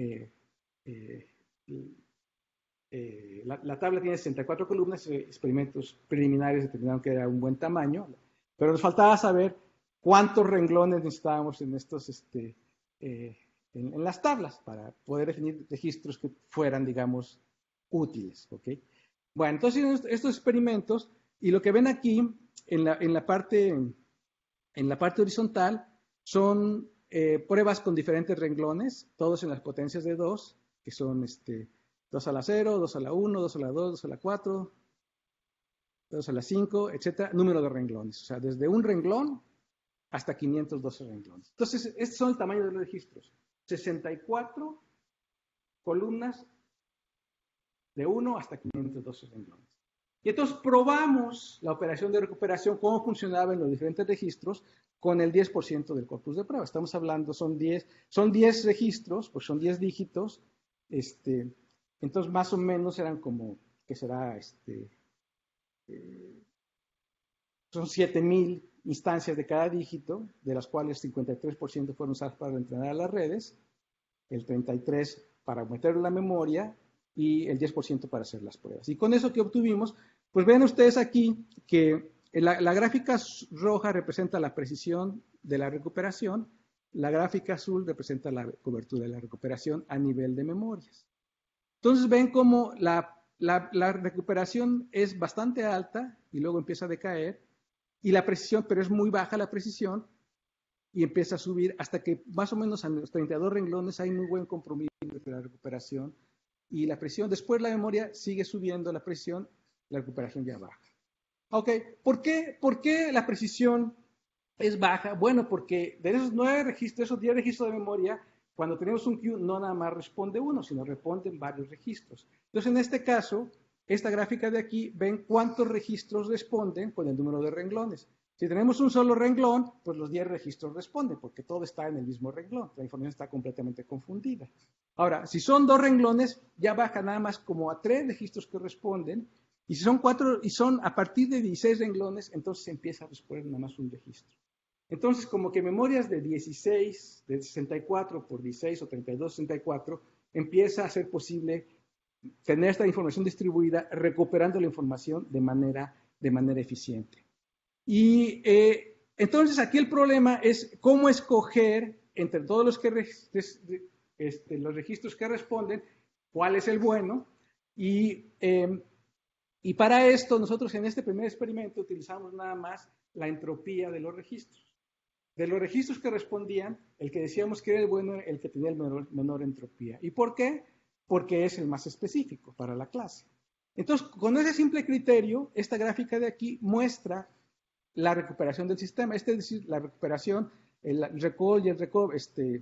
la tabla tiene 64 columnas, experimentos preliminares determinaron que era un buen tamaño, pero nos faltaba saber cuántos renglones necesitábamos en estos, en las tablas para poder definir registros que fueran, digamos, útiles. ¿Okay? Bueno, entonces estos experimentos, y lo que ven aquí en la parte horizontal son pruebas con diferentes renglones, todos en las potencias de 2, que son 2 a la 0, 2 a la 1, 2 a la 2, 2 a la 4, 2 a la 5, etcétera, número de renglones. O sea, desde un renglón hasta 512 renglones. Entonces, estos son el tamaño de los registros. 64 columnas de 1 hasta 512 renglones. Y entonces probamos la operación de recuperación, cómo funcionaba en los diferentes registros, con el 10% del corpus de prueba. Estamos hablando, son 10 registros, pues son 10 dígitos, entonces más o menos eran como, que será, son 7,000 instancias de cada dígito, de las cuales 53% fueron usadas para entrenar a las redes, el 33% para meter la memoria y el 10% para hacer las pruebas. Y con eso que obtuvimos, pues ven ustedes aquí que la gráfica roja representa la precisión de la recuperación, la gráfica azul representa la cobertura de la recuperación a nivel de memorias. Entonces ven cómo la recuperación es bastante alta y luego empieza a decaer, y la precisión, pero es muy baja la precisión, y empieza a subir hasta que más o menos a los 32 renglones hay muy buen compromiso entre la recuperación y la precisión. Después la memoria sigue subiendo la precisión, la recuperación ya baja. Ok, ¿por qué la precisión es baja? Bueno, porque de esos 9 registros, esos 10 registros de memoria, cuando tenemos un queue no nada más responde uno, sino responden varios registros. Entonces, en este caso, esta gráfica de aquí, ven cuántos registros responden con el número de renglones. Si tenemos un solo renglón, pues los 10 registros responden, porque todo está en el mismo renglón. La información está completamente confundida. Ahora, si son 2 renglones, ya baja nada más como a 3 registros que responden. Y si son 4, y son a partir de 16 renglones, entonces se empieza a responder nada más un registro. Entonces, como que memorias de 16, de 64 por 16 o 32, 64, empieza a ser posible tener esta información distribuida, recuperando la información de manera eficiente. Y entonces aquí el problema es cómo escoger entre todos los registros que responden, cuál es el bueno. Y para esto nosotros en este primer experimento utilizamos nada más la entropía de los registros. De los registros que respondían, el que decíamos que era el bueno, el que tenía el menor entropía. ¿Y por qué? Porque es el más específico para la clase. Entonces, con ese simple criterio, esta gráfica de aquí muestra la recuperación del sistema, es decir, la recuperación, el recall y el recover,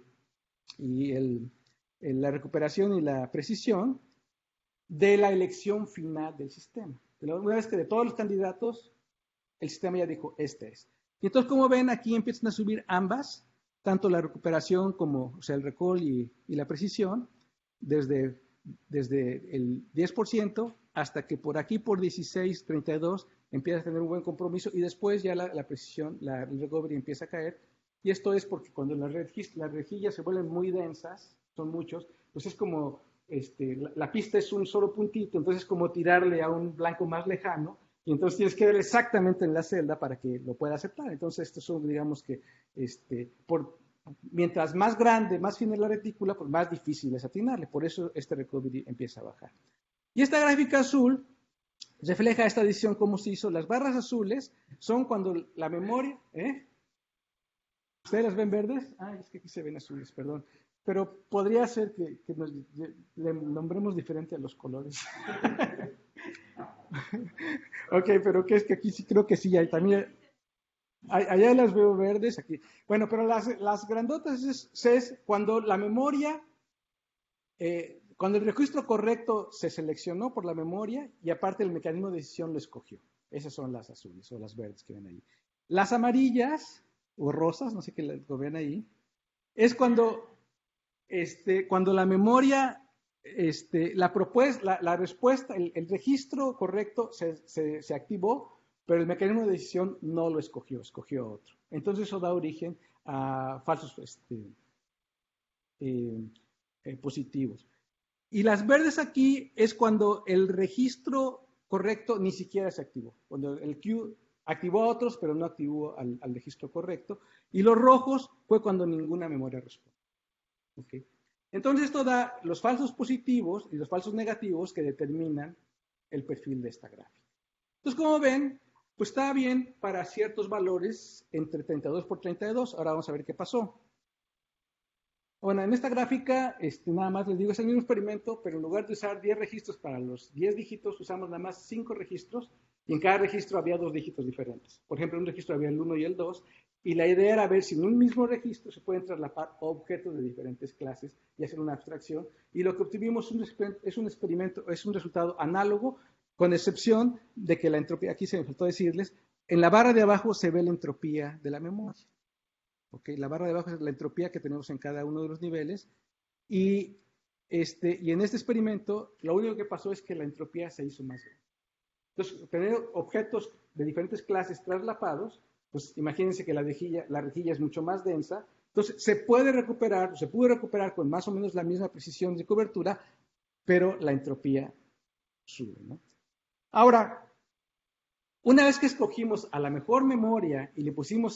la recuperación y la precisión de la elección final del sistema. Una vez que de todos los candidatos, el sistema ya dijo, este es. Y entonces, como ven, aquí empiezan a subir ambas, tanto la recuperación como, o sea, el recall y la precisión, desde el 10% hasta que por aquí, por 16, 32, empieza a tener un buen compromiso y después ya la precisión, el recovery empieza a caer. Y esto es porque cuando las rejillas se vuelven muy densas, son muchos, pues es como, la pista es un solo puntito, entonces es como tirarle a un blanco más lejano, y entonces tienes que ver exactamente en la celda para que lo pueda aceptar. Entonces estos son, digamos que, mientras más grande, más fina es la retícula, pues más difícil es atinarle. Por eso este recovery empieza a bajar. Y esta gráfica azul refleja esta decisión cómo se hizo. Las barras azules son cuando la memoria... ¿Ustedes las ven verdes? Ah, es que aquí se ven azules, perdón. Pero podría ser que le nombremos diferente a los colores. Ok, pero que es que aquí sí creo que sí hay también. Allá las veo verdes, aquí. Bueno, pero las grandotas es cuando la memoria, cuando el registro correcto se seleccionó por la memoria y aparte el mecanismo de decisión lo escogió. Esas son las azules o las verdes que ven ahí. Las amarillas o rosas, no sé qué lo ven ahí, es cuando la memoria, la propuesta, la respuesta, el registro correcto se activó, pero el mecanismo de decisión no lo escogió, escogió otro. Entonces eso da origen a falsos eh, positivos. Y las verdes aquí es cuando el registro correcto ni siquiera se activó. Cuando el Q activó a otros, pero no activó al registro correcto. Y los rojos fue cuando ninguna memoria responde. ¿Okay? Entonces esto da los falsos positivos y los falsos negativos que determinan el perfil de esta gráfica. Entonces, como ven, pues está bien para ciertos valores entre 32 por 32. Ahora vamos a ver qué pasó. Bueno, en esta gráfica, nada más les digo, es el mismo experimento, pero en lugar de usar 10 registros para los 10 dígitos, usamos nada más 5 registros, y en cada registro había 2 dígitos diferentes. Por ejemplo, en un registro había el 1 y el 2, y la idea era ver si en un mismo registro se pueden traslapar objetos de diferentes clases y hacer una abstracción, y lo que obtuvimos es un experimento, es un resultado análogo, con excepción de que la entropía, aquí se me faltó decirles, en la barra de abajo se ve la entropía de la memoria. Okay, la barra de abajo es la entropía que tenemos en cada uno de los niveles. Y en este experimento, lo único que pasó es que la entropía se hizo más grande. Entonces, tener objetos de diferentes clases traslapados, pues imagínense que la rejilla es mucho más densa. Entonces, se pudo recuperar con más o menos la misma precisión de cobertura, pero la entropía sube, ¿no? Ahora, una vez que escogimos a la mejor memoria y le pusimos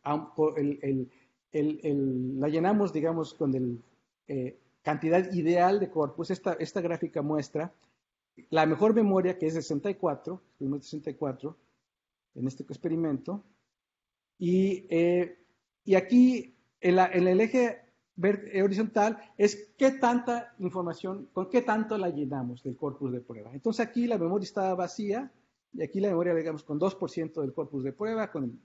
la llenamos, digamos, con cantidad ideal de corpus, esta gráfica muestra la mejor memoria, que es 64, en este experimento, y aquí en el eje horizontal es qué tanta información, con qué tanto la llenamos del corpus de prueba. Entonces aquí la memoria estaba vacía, y aquí la memoria, digamos, con 2% del corpus de prueba, con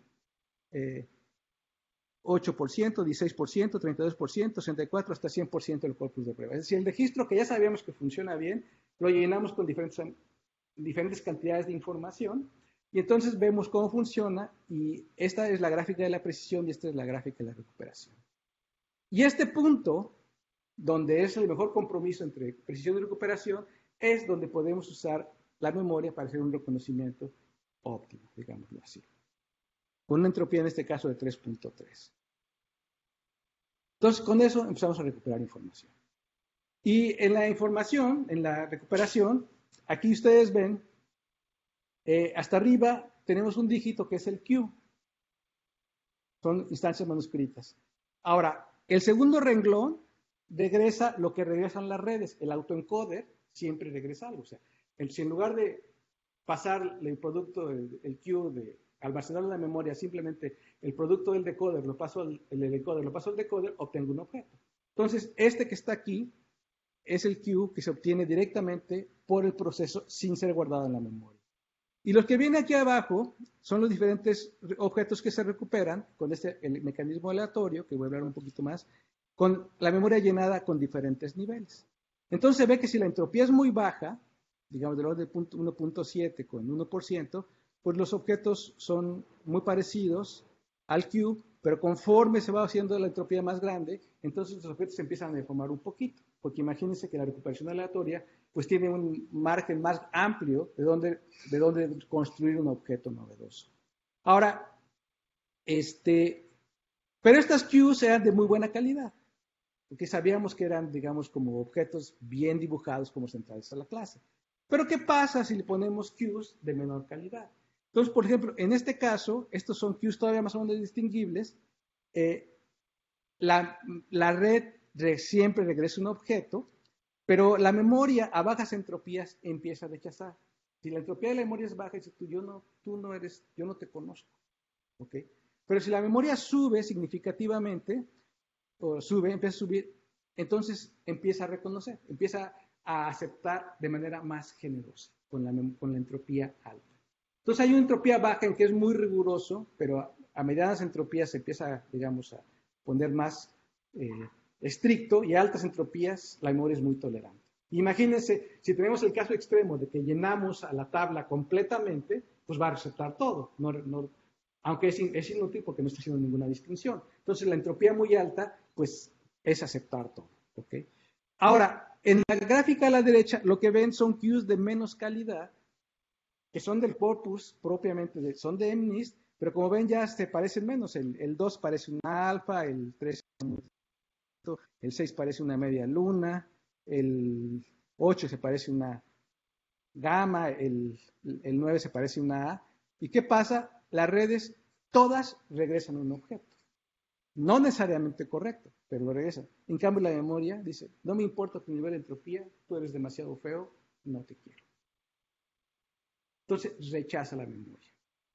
8%, 16%, 32%, 64%, hasta 100% del corpus de prueba. Es decir, el registro que ya sabíamos que funciona bien, lo llenamos con diferentes cantidades de información, y entonces vemos cómo funciona, y esta es la gráfica de la precisión y esta es la gráfica de la recuperación. Y este punto, donde es el mejor compromiso entre precisión y recuperación, es donde podemos usar la memoria para hacer un reconocimiento óptimo, digámoslo así. Con una entropía en este caso de 3.3. Entonces, con eso empezamos a recuperar información. Y en la información, en la recuperación, aquí ustedes ven, hasta arriba tenemos un dígito que es el Q. Son instancias manuscritas. Ahora, el segundo renglón regresa lo que regresan las redes. El autoencoder siempre regresa algo. O sea, si en lugar de pasar el producto, el Q, de almacenar en la memoria, simplemente el producto del decoder lo paso al decoder, obtengo un objeto. Entonces, este que está aquí es el Q que se obtiene directamente por el proceso sin ser guardado en la memoria. Y los que vienen aquí abajo son los diferentes objetos que se recuperan con el mecanismo aleatorio, que voy a hablar un poquito más, con la memoria llenada con diferentes niveles. Entonces se ve que si la entropía es muy baja, digamos del orden de 1.7 con 1%, pues los objetos son muy parecidos al Q, pero conforme se va haciendo la entropía más grande, entonces los objetos se empiezan a deformar un poquito, porque imagínense que la recuperación aleatoria pues tiene un margen más amplio de donde construir un objeto novedoso. Ahora, pero estas Qs eran de muy buena calidad, porque sabíamos que eran, digamos, como objetos bien dibujados como centrales a la clase. Pero ¿qué pasa si le ponemos Qs de menor calidad? Entonces, por ejemplo, en este caso, estos son Qs todavía más o menos distinguibles. La red siempre regresa un objeto, pero la memoria a bajas entropías empieza a rechazar. Si la entropía de la memoria es baja, dice yo no te conozco. ¿Okay? Pero si la memoria sube significativamente, empieza a subir, entonces empieza a reconocer, empieza a aceptar de manera más generosa con la entropía alta. Entonces hay una entropía baja en que es muy riguroso, pero a medianas entropías se empieza, digamos, a poner más estricto y a altas entropías la memoria es muy tolerante. Imagínense, si tenemos el caso extremo de que llenamos a la tabla completamente, pues va a resetar todo, aunque es inútil porque no está haciendo ninguna distinción. Entonces, la entropía muy alta, pues, es aceptar todo. ¿Okay? Ahora, en la gráfica a la derecha, lo que ven son queues de menos calidad, que son del corpus propiamente, son de MNIST, pero como ven ya se parecen menos. El 2 parece una alfa, el 3 el 6 parece una media luna, el 8 se parece una gamma, el 9 se parece una A. ¿Y qué pasa? Las redes todas regresan a un objeto. No necesariamente correcto, pero lo regresan. En cambio, la memoria dice, no me importa tu nivel de entropía, tú eres demasiado feo, no te quiero. Entonces, rechaza la memoria.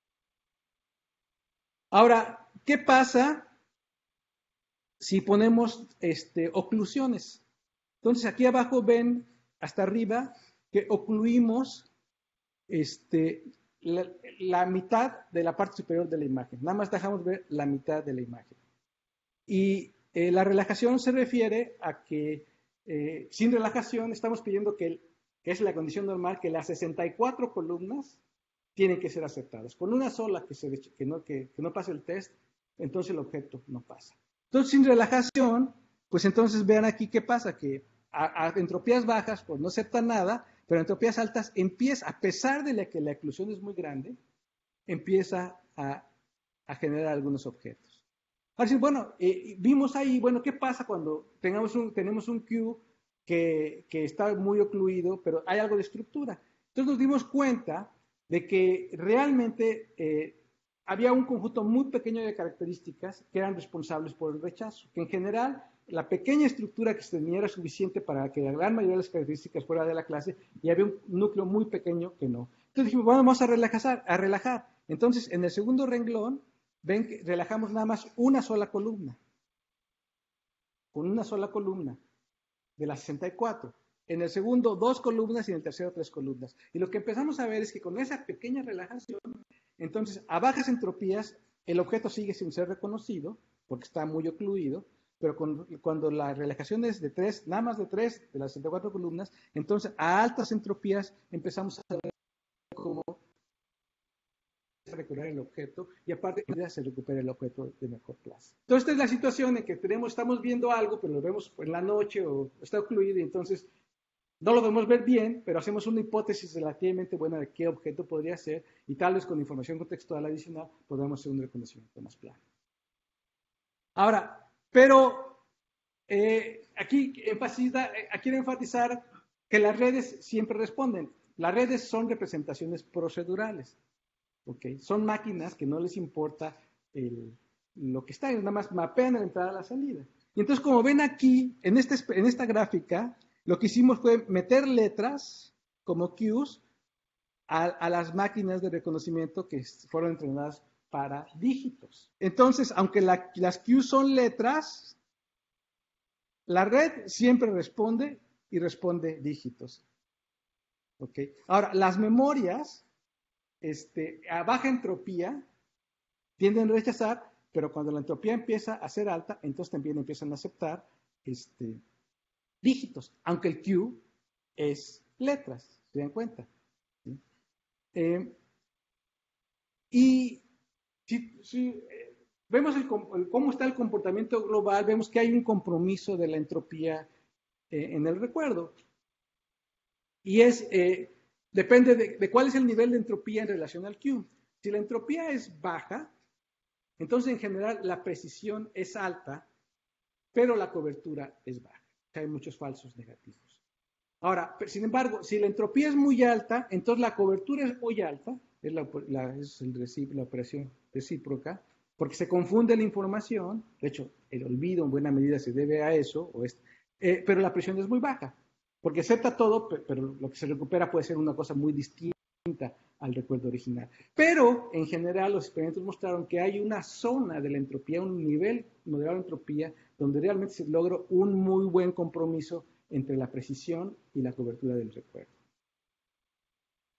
Ahora, ¿qué pasa si ponemos oclusiones? Entonces, aquí abajo ven, hasta arriba, que ocluimos la mitad de la parte superior de la imagen. Nada más dejamos ver la mitad de la imagen. Y la relajación se refiere a que sin relajación estamos pidiendo que es la condición normal, que las 64 columnas tienen que ser aceptadas. Con una sola que no pase el test, entonces el objeto no pasa. Entonces, sin relajación, pues entonces vean aquí qué pasa, que a entropías bajas, pues no acepta nada, pero a entropías altas empieza, a pesar de que la oclusión es muy grande, empieza a generar algunos objetos. Ahora, bueno, vimos ahí, bueno, ¿qué pasa cuando tenemos un queue que está muy ocluido, pero hay algo de estructura? Entonces nos dimos cuenta de que realmente había un conjunto muy pequeño de características que eran responsables por el rechazo, que en general la pequeña estructura que se tenía era suficiente para que la gran mayoría de las características fuera de la clase y había un núcleo muy pequeño que no. Entonces dijimos, bueno, vamos a relajar. Entonces, en el segundo renglón, ven que relajamos nada más una sola columna, con una sola columna de las 64. En el segundo, 2 columnas y en el tercero, 3 columnas. Y lo que empezamos a ver es que con esa pequeña relajación, entonces a bajas entropías, el objeto sigue sin ser reconocido, porque está muy ocluido, pero cuando la relajación es de 3, nada más de 3 de las 64 columnas, entonces a altas entropías empezamos a ver cómo recuperar el objeto y aparte se recupera el objeto de mejor clase. Entonces esta es la situación en que estamos viendo algo, pero lo vemos en la noche o está ocluido y entonces no lo podemos ver bien, pero hacemos una hipótesis relativamente buena de qué objeto podría ser y tal vez con información contextual adicional podemos hacer un reconocimiento más claro. Ahora, pero aquí quiero enfatizar que las redes siempre responden. Las redes son representaciones procedurales. ¿Okay? Son máquinas que no les importa lo que está, nada más mapean la entrada a la salida. Y entonces, como ven aquí, en esta gráfica, lo que hicimos fue meter letras como queues a las máquinas de reconocimiento que fueron entrenadas para dígitos. Entonces, aunque las queues son letras, la red siempre responde y responde dígitos. ¿Okay? Ahora, las memorias a baja entropía tienden a rechazar, pero cuando la entropía empieza a ser alta, entonces también empiezan a aceptar dígitos, aunque el Q es letras, ¿se dan cuenta? ¿Sí? Y si vemos cómo está el comportamiento global, vemos que hay un compromiso de la entropía en el recuerdo. Y depende de cuál es el nivel de entropía en relación al Q. Si la entropía es baja, entonces en general la precisión es alta, pero la cobertura es baja. Hay muchos falsos negativos. Ahora, sin embargo, si la entropía es muy alta, entonces la cobertura es muy alta, es la operación recíproca, porque se confunde la información, de hecho, el olvido en buena medida se debe a eso, pero la presión es muy baja, porque acepta todo, pero lo que se recupera puede ser una cosa muy distinta al recuerdo original. Pero, en general, los experimentos mostraron que hay una zona de la entropía, un nivel moderado de entropía, donde realmente se logra un muy buen compromiso entre la precisión y la cobertura del recuerdo.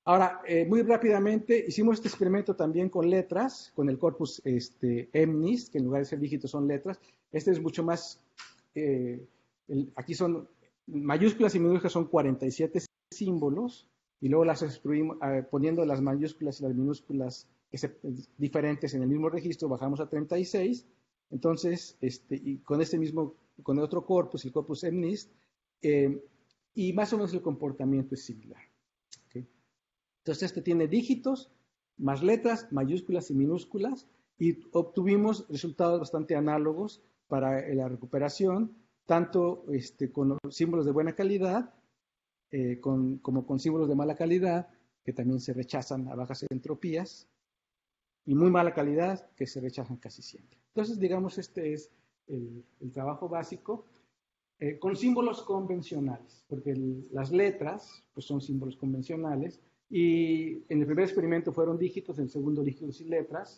Ahora, muy rápidamente, hicimos este experimento también con letras, con el corpus MNIST, que en lugar de ser dígitos son letras. Este es mucho más, aquí son mayúsculas y minúsculas, son 47 símbolos, y luego las excluimos, poniendo las mayúsculas y las minúsculas diferentes en el mismo registro, bajamos a 36. Entonces, y con con el otro corpus, el corpus MNIST, y más o menos el comportamiento es similar. ¿Okay? Entonces, tiene dígitos, más letras, mayúsculas y minúsculas, y obtuvimos resultados bastante análogos para la recuperación, tanto con símbolos de buena calidad, como con símbolos de mala calidad, que también se rechazan a bajas entropías, y muy mala calidad, que se rechazan casi siempre. Entonces, digamos, este es el trabajo básico, con símbolos convencionales, porque las letras pues, son símbolos convencionales, y en el primer experimento fueron dígitos, en el segundo dígitos y letras.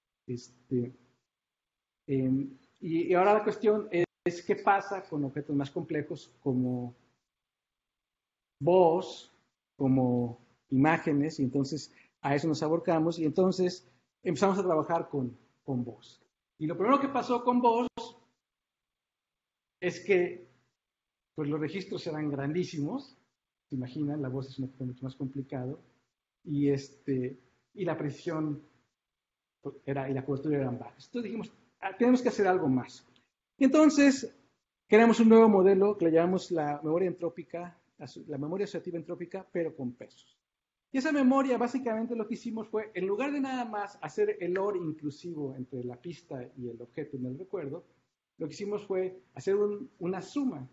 Y ahora la cuestión es qué pasa con objetos más complejos como voz, como imágenes, y entonces a eso nos abocamos, y entonces empezamos a trabajar con voz. Y lo primero que pasó con voz es que pues, los registros eran grandísimos. ¿Se imaginan? La voz es un objeto mucho más complicado, y, y la precisión y la cobertura eran bajas. Entonces dijimos, tenemos que hacer algo más. Y entonces creamos un nuevo modelo que le llamamos la memoria entrópica, la memoria asociativa entrópica, pero con pesos. Y esa memoria, básicamente lo que hicimos fue, en lugar de nada más hacer el OR inclusivo entre la pista y el objeto en el recuerdo, lo que hicimos fue hacer una suma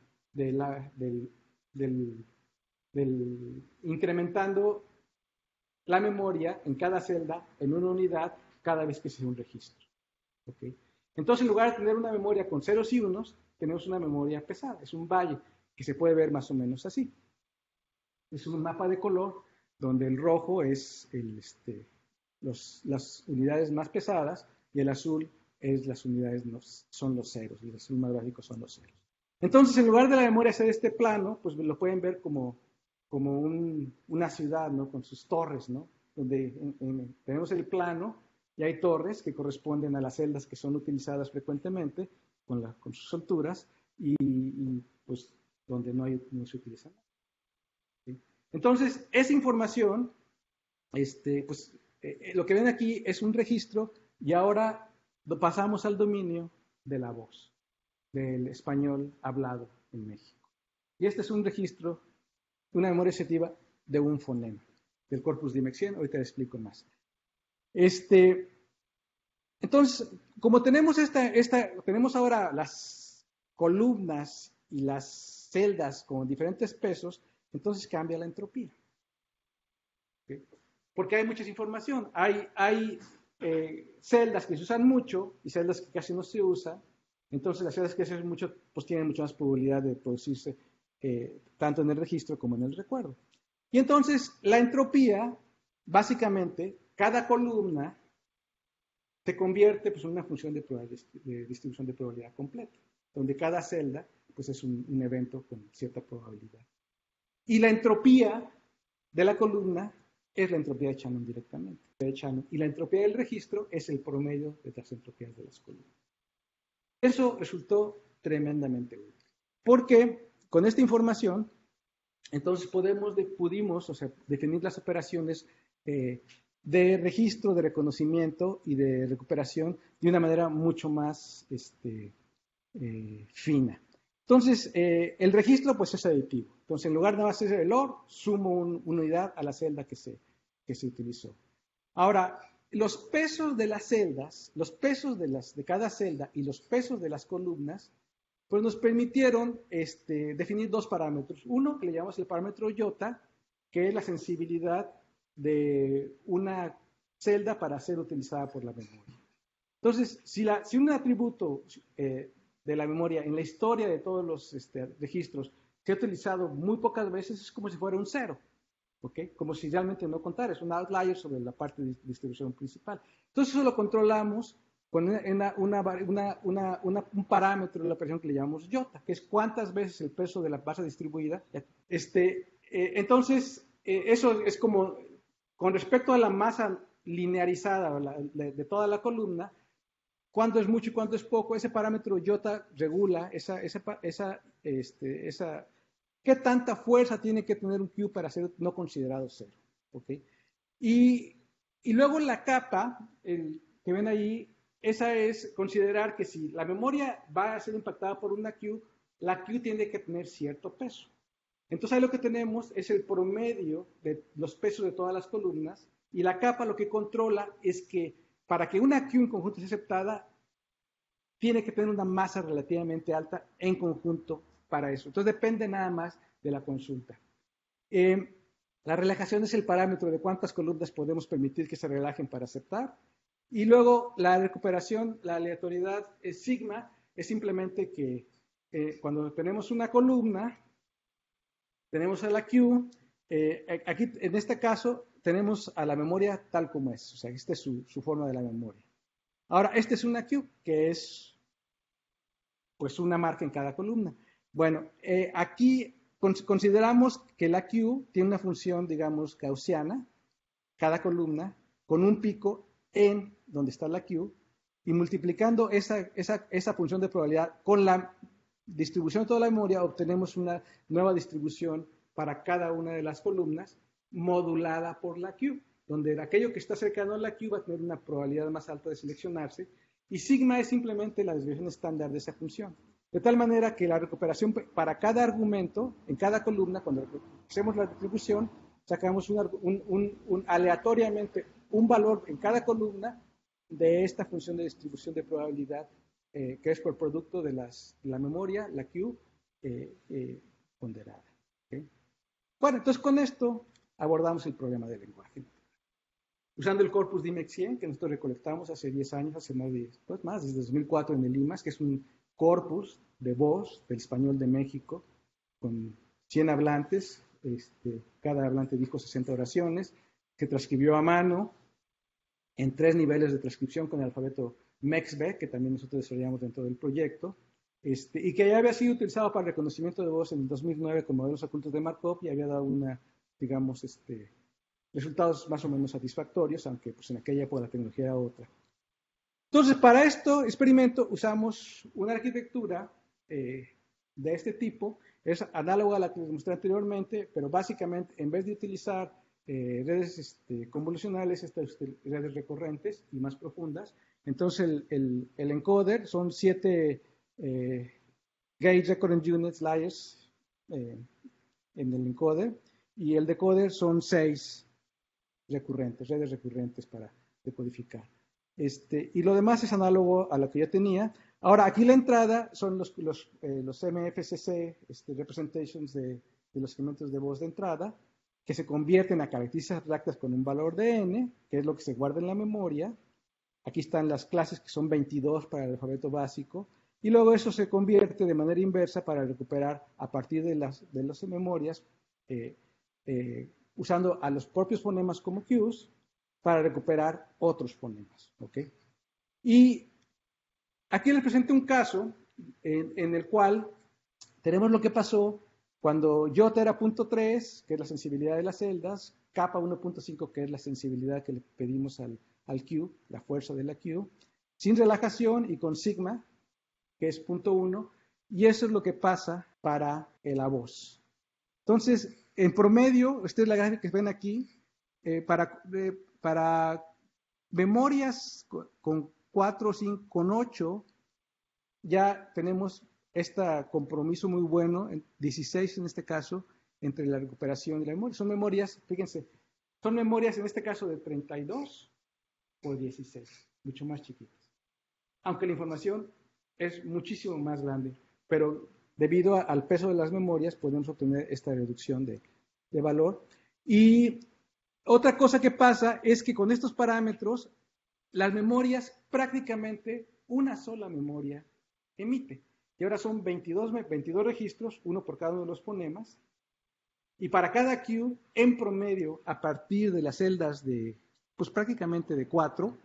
incrementando la memoria en cada celda en una unidad cada vez que se hace un registro. ¿Okay? Entonces, en lugar de tener una memoria con ceros y unos, tenemos una memoria pesada. Es un valle que se puede ver más o menos así. Es un mapa de color donde el rojo es las unidades más pesadas y el azul es las unidades, son los ceros, y el azul más básico son los ceros. Entonces, en lugar de la memoria ser este plano, pues lo pueden ver como una ciudad, ¿no? Con sus torres, ¿no? Donde tenemos el plano y hay torres que corresponden a las celdas que son utilizadas frecuentemente con sus alturas y pues donde no se utiliza nada. ¿Sí? Entonces, esa información, pues lo que ven aquí es un registro, y ahora lo pasamos al dominio de la voz, del español hablado en México. Y este es un registro, una memoria asociativa de un fonema, del corpus Dimexien. Ahorita les explico más. Entonces, como tenemos tenemos ahora las columnas y las celdas con diferentes pesos, entonces cambia la entropía. ¿Okay? Porque hay mucha información. Hay celdas que se usan mucho y celdas que casi no se usan. Entonces, las celdas que se usan mucho, pues tienen mucha más probabilidad de producirse tanto en el registro como en el recuerdo. Y entonces, la entropía, básicamente, cada columna se convierte pues, en una función de distribución de probabilidad completa, donde cada celda pues, es un evento con cierta probabilidad. Y la entropía de la columna es la entropía de Shannon directamente. Y la entropía del registro es el promedio de las entropías de las columnas. Eso resultó tremendamente útil. Porque con esta información, entonces pudimos definir las operaciones de registro, de reconocimiento y de recuperación de una manera mucho más fina. Entonces, el registro pues es aditivo. Entonces, en lugar de hacer el OR, sumo una unidad a la celda que se utilizó. Ahora, los pesos de las celdas, los pesos de cada celda y los pesos de las columnas, pues nos permitieron definir dos parámetros. Uno que le llamamos el parámetro iota, que es la sensibilidad de una celda para ser utilizada por la memoria. Entonces, si un atributo de la memoria en la historia de todos los registros se ha utilizado muy pocas veces, es como si fuera un cero, ¿okay? Como si realmente no contara, es un outlier sobre la parte de distribución principal. Entonces, eso lo controlamos con un parámetro de la operación que le llamamos iota, que es cuántas veces el peso de la base distribuida. Entonces, eso es como Con respecto a la masa linearizada de toda la columna, cuánto es mucho y cuánto es poco, ese parámetro iota regula qué tanta fuerza tiene que tener un Q para ser no considerado cero. ¿Okay? Y luego la capa, que ven ahí, esa es considerar que si la memoria va a ser impactada por una Q, la Q tiene que tener cierto peso. Entonces ahí lo que tenemos es el promedio de los pesos de todas las columnas, y la capa lo que controla es que para que una Q en conjunto sea aceptada, tiene que tener una masa relativamente alta en conjunto para eso. Entonces depende nada más de la consulta. La relajación es el parámetro de cuántas columnas podemos permitir que se relajen para aceptar. Y luego la recuperación, la aleatoriedad es sigma, es simplemente que cuando tenemos una columna, tenemos a la Q, aquí en este caso tenemos a la memoria tal como es, o sea, esta es su forma de la memoria. Ahora, esta es una Q, que es pues una marca en cada columna. Bueno, aquí consideramos que la Q tiene una función, digamos, gaussiana, cada columna, con un pico en donde está la Q, y multiplicando esa función de probabilidad con la distribución de toda la memoria, obtenemos una nueva distribución para cada una de las columnas, modulada por la Q, donde aquello que está cercano a la Q va a tener una probabilidad más alta de seleccionarse, y sigma es simplemente la desviación estándar de esa función. De tal manera que la recuperación para cada argumento, en cada columna, cuando hacemos la distribución, sacamos aleatoriamente un valor en cada columna de esta función de distribución de probabilidad, que es por producto de la memoria, la Q, ponderada. ¿Okay? Bueno, entonces con esto abordamos el problema del lenguaje. Usando el corpus DIMEC 100, que nosotros recolectamos hace 10 años, hace más, desde 2004 en el IMAS, que es un corpus de voz del español de México, con 100 hablantes, cada hablante dijo 60 oraciones, que transcribió a mano en 3 niveles de transcripción con el alfabeto MEXB, que también nosotros desarrollamos dentro del proyecto, y que ya había sido utilizado para reconocimiento de voz en el 2009 con modelos ocultos de Markov, y había dado resultados más o menos satisfactorios, aunque pues en aquella época la tecnología era otra. Entonces, para este experimento usamos una arquitectura de este tipo, es análoga a la que les mostré anteriormente, pero básicamente en vez de utilizar redes convolucionales, estas redes recurrentes y más profundas, entonces el encoder son 7 gauge recurrent units layers en el encoder, y el decoder son 6 redes recurrentes para decodificar. Y lo demás es análogo a lo que ya tenía. Ahora, aquí la entrada son los MFCC representations de los segmentos de voz de entrada, que se convierten a características abstractas con un valor de n, que es lo que se guarda en la memoria. Aquí están las clases, que son 22 para el alfabeto básico, y luego eso se convierte de manera inversa para recuperar a partir de las memorias, usando a los propios fonemas como cues para recuperar otros fonemas. ¿Okay? Y aquí les presento un caso en el cual tenemos lo que pasó cuando J era 0.3, que es la sensibilidad de las celdas, kappa 1.5, que es la sensibilidad que le pedimos al Q, la fuerza de la Q, sin relajación y con sigma, que es 0.1, y eso es lo que pasa para la voz. Entonces, en promedio, esta es la gráfica que ven aquí, para memorias con 4, 5, con 8, ya tenemos este compromiso muy bueno, 16 en este caso, entre la recuperación y la memoria. Son memorias, fíjense, son memorias en este caso de 32 por 16, mucho más chiquitas. Aunque la información es muchísimo más grande, pero debido al peso de las memorias podemos obtener esta reducción de valor. Y otra cosa que pasa es que con estos parámetros, las memorias, prácticamente una sola memoria emite. Y ahora son 22 registros, uno por cada uno de los fonemas. Y para cada Q, en promedio, a partir de las celdas pues prácticamente de 4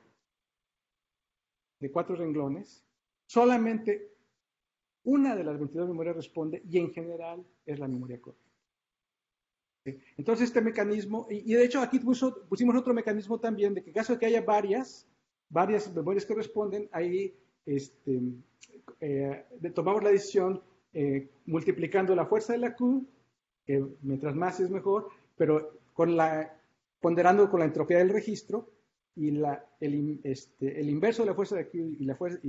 renglones, solamente una de las 22 memorias responde, y en general es la memoria corta. Entonces este mecanismo, y de hecho aquí pusimos otro mecanismo también, de que en caso de que haya varias memorias que responden, ahí tomamos la decisión multiplicando la fuerza de la Q, que mientras más es mejor, pero ponderando con la entropía del registro, y el inverso de la fuerza de Q y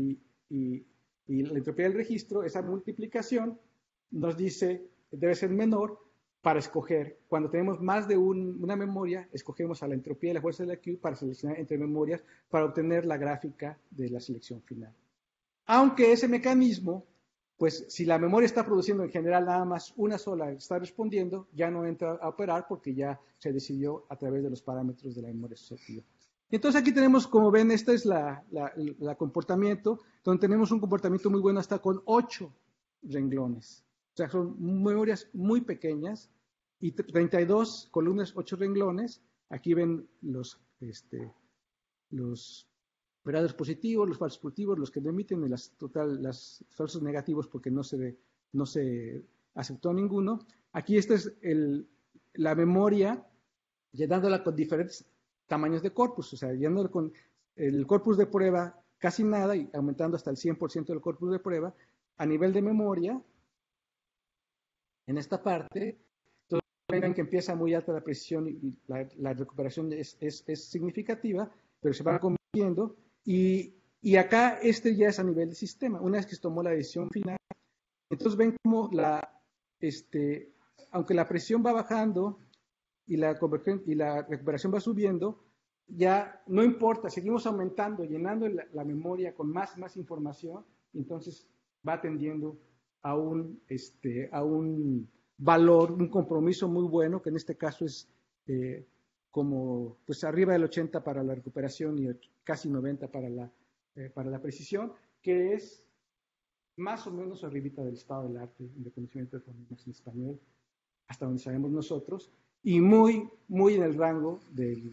la entropía del registro, esa multiplicación nos dice debe ser menor para escoger. Cuando tenemos más de una memoria, escogemos a la entropía y la fuerza de la Q para seleccionar entre memorias para obtener la gráfica de la selección final. Aunque ese mecanismo, pues si la memoria está produciendo en general nada más una sola está respondiendo, ya no entra a operar porque ya se decidió a través de los parámetros de la memoria asociativa. Entonces aquí tenemos, como ven, este es la comportamiento, donde tenemos un comportamiento muy bueno hasta con 8 renglones. O sea, son memorias muy pequeñas y 32 columnas, 8 renglones. Aquí ven los verdaderos positivos, los falsos positivos, los que no emiten y los falsos negativos porque no se aceptó ninguno. Aquí esta es la memoria llenándola con diferentes tamaños de corpus, o sea, llenándola con el corpus de prueba casi nada y aumentando hasta el 100% del corpus de prueba a nivel de memoria. En esta parte, entonces ven que empieza muy alta la precisión y la recuperación es significativa, pero se va convirtiendo. Y acá ya es a nivel de sistema. Una vez que se tomó la decisión final, entonces ven como aunque la presión va bajando y la recuperación va subiendo, ya no importa, seguimos aumentando, llenando la memoria con más información, entonces va tendiendo a un valor, un compromiso muy bueno, que en este caso es como pues arriba del 80 para la recuperación y casi 90 para la precisión, que es más o menos arribita del estado del arte de conocimiento de fonemas en español, hasta donde sabemos nosotros, y muy en el rango del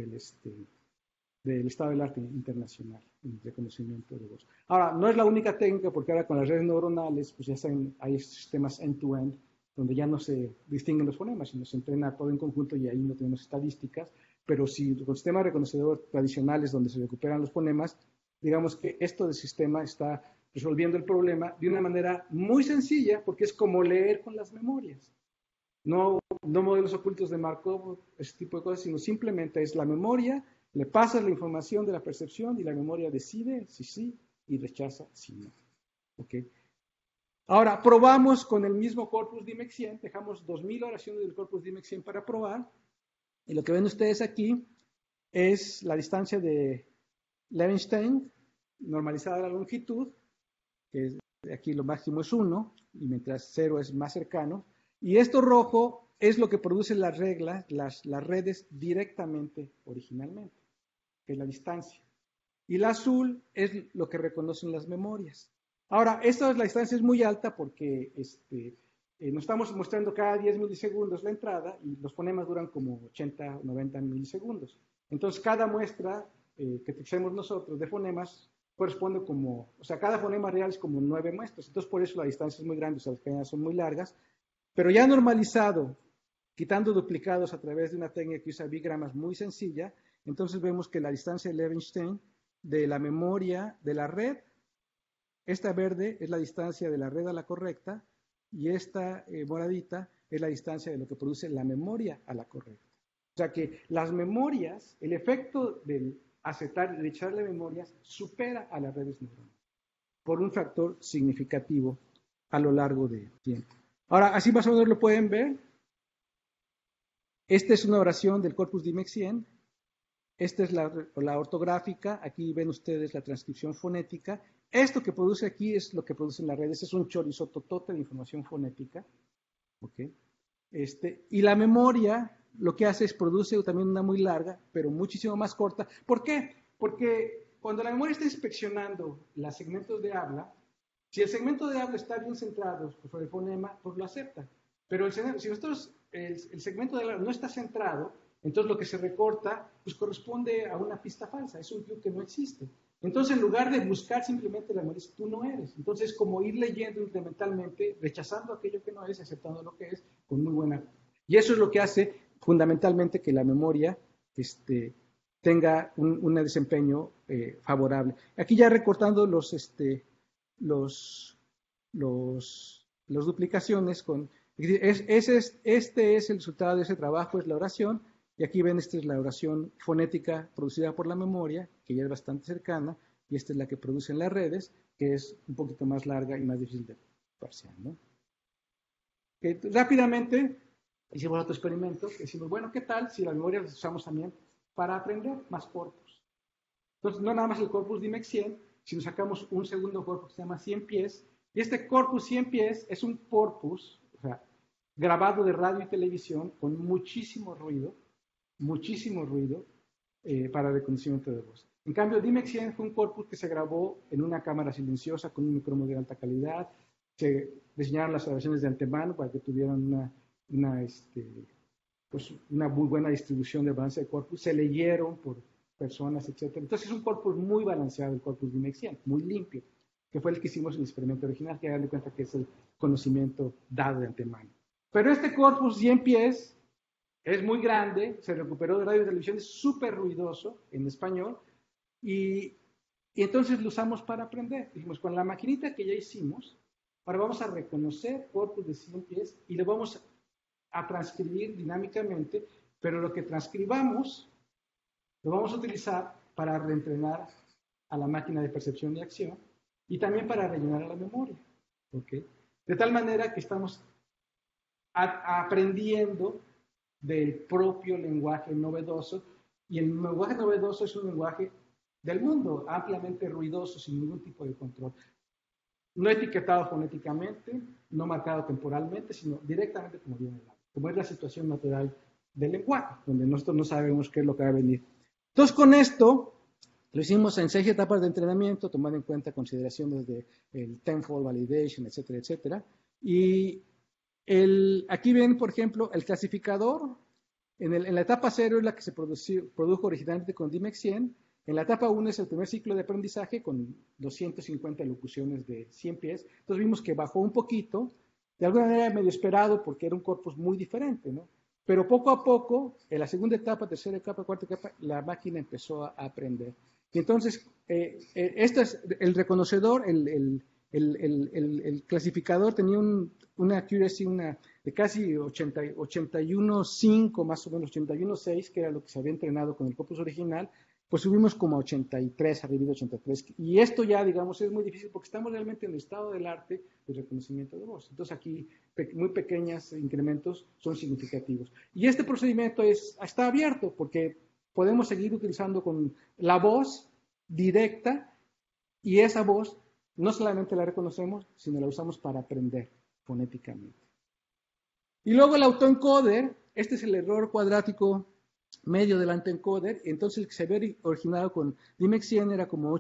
estado del arte internacional en reconocimiento de voz. Ahora, no es la única técnica, porque ahora con las redes neuronales, pues ya hay sistemas end-to-end, donde ya no se distinguen los fonemas, sino se entrena todo en conjunto y ahí no tenemos estadísticas, pero si con sistemas reconocedores tradicionales donde se recuperan los fonemas, digamos que esto del sistema está resolviendo el problema de una manera muy sencilla, porque es como leer con las memorias. No modelos ocultos de Markov, ese tipo de cosas, sino simplemente es la memoria, le pasas la información de la percepción y la memoria decide si sí y rechaza si no. ¿Okay? Ahora, probamos con el mismo corpus DIMEC 100, dejamos 2000 oraciones del corpus DIMEC 100 para probar, y lo que ven ustedes aquí es la distancia de Levenshtein, normalizada a la longitud, que aquí lo máximo es 1, y mientras 0 es más cercano, y esto rojo es lo que produce las reglas, las redes directamente, originalmente, que es la distancia. Y el azul es lo que reconocen las memorias. Ahora, la distancia es muy alta porque nos estamos mostrando cada 10 milisegundos la entrada y los fonemas duran como 80 o 90 milisegundos. Entonces, cada muestra que fixemos nosotros de fonemas corresponde o sea, cada fonema real es como 9 muestras. Entonces, por eso la distancia es muy grande, o sea, las cadenas son muy largas. Pero ya normalizado, quitando duplicados a través de una técnica que usa bigramas muy sencilla, entonces vemos que la distancia de Levenshtein de la memoria de la red, esta verde es la distancia de la red a la correcta y esta moradita es la distancia de lo que produce la memoria a la correcta. O sea que las memorias, el efecto del aceptar y rechazar memorias supera a las redes neuronales por un factor significativo a lo largo del tiempo. Ahora, así más o menos lo pueden ver. Esta es una oración del corpus DIMEC 100. Esta es la ortográfica. Aquí ven ustedes la transcripción fonética. Esto que produce aquí es lo que producen las redes. Es un chorizototote de información fonética. ¿Okay? Y la memoria lo que hace es produce también una muy larga, pero muchísimo más corta. ¿Por qué? Porque cuando la memoria está inspeccionando los segmentos de habla, si el segmento de habla está bien centrado sobre el fonema, pues lo acepta. Pero si el segmento de habla no está centrado, entonces lo que se recorta pues corresponde a una pista falsa, es un clue que no existe. Entonces, en lugar de buscar simplemente la memoria, tú no eres. Entonces, es como ir leyendo incrementalmente, rechazando aquello que no es, aceptando lo que es, con muy buena Y eso es lo que hace fundamentalmente que la memoria tenga un desempeño favorable. Aquí ya recortando los duplicaciones este es el resultado de ese trabajo, es la oración, y aquí ven, esta es la oración fonética producida por la memoria, que ya es bastante cercana, y esta es la que producen las redes, que es un poquito más larga y más difícil de parsear, ¿no? Rápidamente hicimos otro experimento, decimos, bueno, ¿qué tal si la memoria la usamos también para aprender más corpus? Entonces, no nada más el corpus DIMEC 100, sino sacamos un segundo corpus que se llama 100 pies, y este corpus 100 pies es un corpus, o sea, grabado de radio y televisión con muchísimo ruido para reconocimiento de voz. En cambio, DIMEC 100 fue un corpus que se grabó en una cámara silenciosa con un micrófono de alta calidad, se diseñaron las grabaciones de antemano para que tuvieran una muy buena distribución de balance de corpus, se leyeron por personas, etc. Entonces es un corpus muy balanceado, el corpus DIMEC 100, muy limpio, que fue el que hicimos en el experimento original, que dan de cuenta que es el conocimiento dado de antemano. Pero este corpus 100 pies es muy grande, se recuperó de radio y televisión, es súper ruidoso en español, y entonces lo usamos para aprender. Dijimos, con la maquinita que ya hicimos, ahora vamos a reconocer corpus de 100 pies y lo vamos a transcribir dinámicamente, pero lo que transcribamos lo vamos a utilizar para reentrenar a la máquina de percepción y acción y también para rellenar a la memoria. ¿Okay? De tal manera que estamos aprendiendo del propio lenguaje novedoso, y el lenguaje novedoso es un lenguaje del mundo, ampliamente ruidoso, sin ningún tipo de control. No etiquetado fonéticamente, no marcado temporalmente, sino directamente como viene el habla, como es la situación natural del lenguaje, donde nosotros no sabemos qué es lo que va a venir. Entonces, con esto, lo hicimos en 6 etapas de entrenamiento, tomando en cuenta consideraciones de el tenfold validation, etcétera, etcétera. Y aquí ven, por ejemplo, el clasificador. En la etapa 0 es la que se produjo originalmente con DIMEC 100. En la etapa 1 es el primer ciclo de aprendizaje con 250 locuciones de 100 pies. Entonces vimos que bajó un poquito, de alguna manera medio esperado porque era un corpus muy diferente, ¿no? Pero poco a poco, en la segunda etapa, tercera etapa, cuarta etapa, la máquina empezó a aprender. Y entonces, este es el reconocedor, el clasificador tenía una accuracy de casi 81.5, más o menos 81.6, que era lo que se había entrenado con el corpus original, pues subimos como a 83, arriba de 83. Y esto ya, digamos, es muy difícil porque estamos realmente en el estado del arte de reconocimiento de voz. Entonces aquí muy pequeños incrementos son significativos. Y este procedimiento está abierto porque podemos seguir utilizando con la voz directa, y esa voz no solamente la reconocemos, sino la usamos para aprender fonéticamente. Y luego el autoencoder, este es el error cuadrático medio del autoencoder. Entonces el que se había originado con DIMEC 100 era como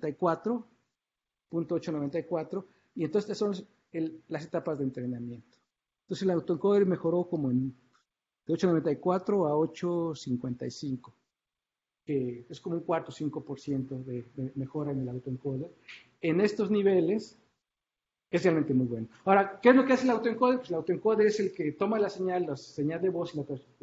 894, y entonces estas son las etapas de entrenamiento. Entonces el autoencoder mejoró como de 894 a 855, que es como un 4 o 5% de mejora en el autoencoder. En estos niveles es realmente muy bueno. Ahora, ¿qué es lo que hace el autoencoder? Pues el autoencoder es el que toma la señal de voz y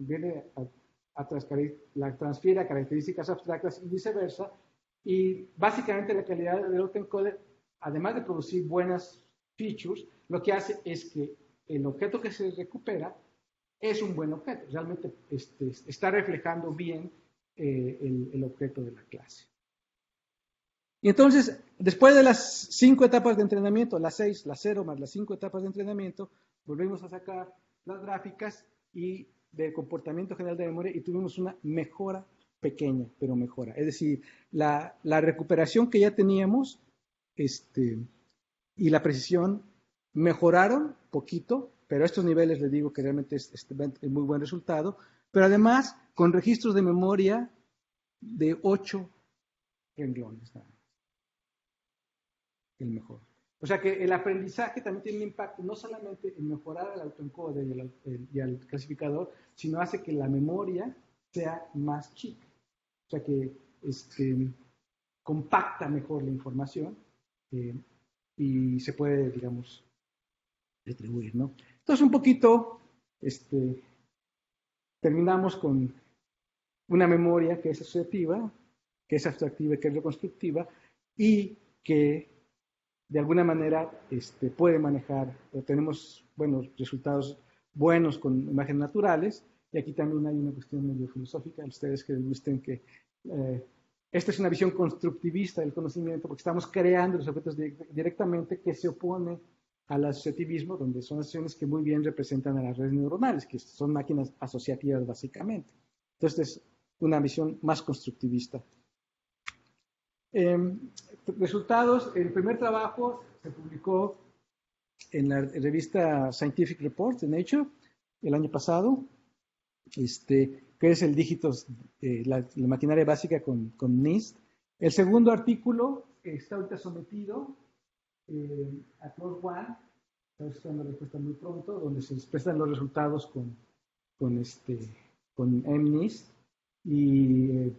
la transfiere a características abstractas y viceversa. Y básicamente la calidad del autoencoder, además de producir buenas features, lo que hace es que el objeto que se recupera es un buen objeto. Realmente está reflejando bien el objeto de la clase. Y entonces, después de las 5 etapas de entrenamiento, las 6, las 0 más las 5 etapas de entrenamiento, volvemos a sacar las gráficas y del comportamiento general de memoria, y tuvimos una mejora pequeña, pero mejora. Es decir, la recuperación que ya teníamos y la precisión mejoraron poquito, pero a estos niveles les digo que realmente es muy buen resultado, pero además con registros de memoria de 8 renglones. El mejor. O sea que el aprendizaje también tiene un impacto no solamente en mejorar el autoencoder y el clasificador, sino hace que la memoria sea más chica. O sea que compacta mejor la información y se puede, digamos, distribuir, ¿no? Entonces un poquito terminamos con una memoria que es asociativa, que es abstractiva y que es reconstructiva, y que de alguna manera puede manejar, tenemos resultados buenos con imágenes naturales, y aquí también hay una cuestión medio filosófica, a ustedes que les gusten que esta es una visión constructivista del conocimiento, porque estamos creando los objetos directamente, que se opone al asociativismo, donde son asociaciones que muy bien representan a las redes neuronales, que son máquinas asociativas básicamente. Entonces, es una visión más constructivista. Resultados, el primer trabajo se publicó en la revista Scientific Reports de Nature el año pasado, que es el dígitos, la maquinaria básica con NIST. El segundo artículo está ahorita sometido a Claude One, estamos esperando la respuesta muy pronto, donde se expresan los resultados con MNIST, y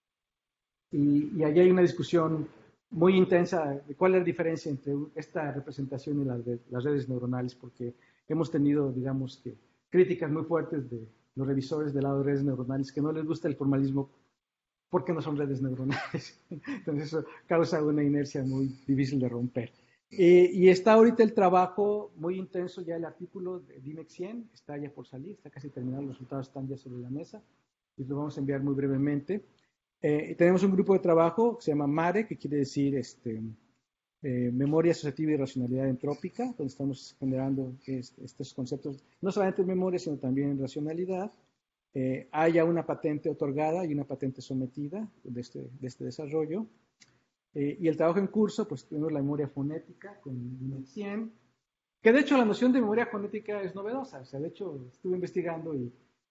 allí hay una discusión muy intensa de cuál es la diferencia entre esta representación y la de las redes neuronales, porque hemos tenido, digamos, que críticas muy fuertes de los revisores del lado de redes neuronales que no les gusta el formalismo porque no son redes neuronales. Entonces eso causa una inercia muy difícil de romper. Y está ahorita el trabajo muy intenso, ya el artículo de DIMEC 100 está ya por salir, está casi terminado, los resultados están ya sobre la mesa y lo vamos a enviar muy brevemente. Tenemos un grupo de trabajo que se llama MARE, que quiere decir memoria asociativa y racionalidad entrópica, donde estamos generando estos conceptos, no solamente en memoria, sino también en racionalidad. Hay ya una patente otorgada y una patente sometida de este desarrollo. Y el trabajo en curso, pues tenemos la memoria fonética con DIMEC 100, que de hecho la noción de memoria fonética es novedosa. O sea, de hecho estuve investigando y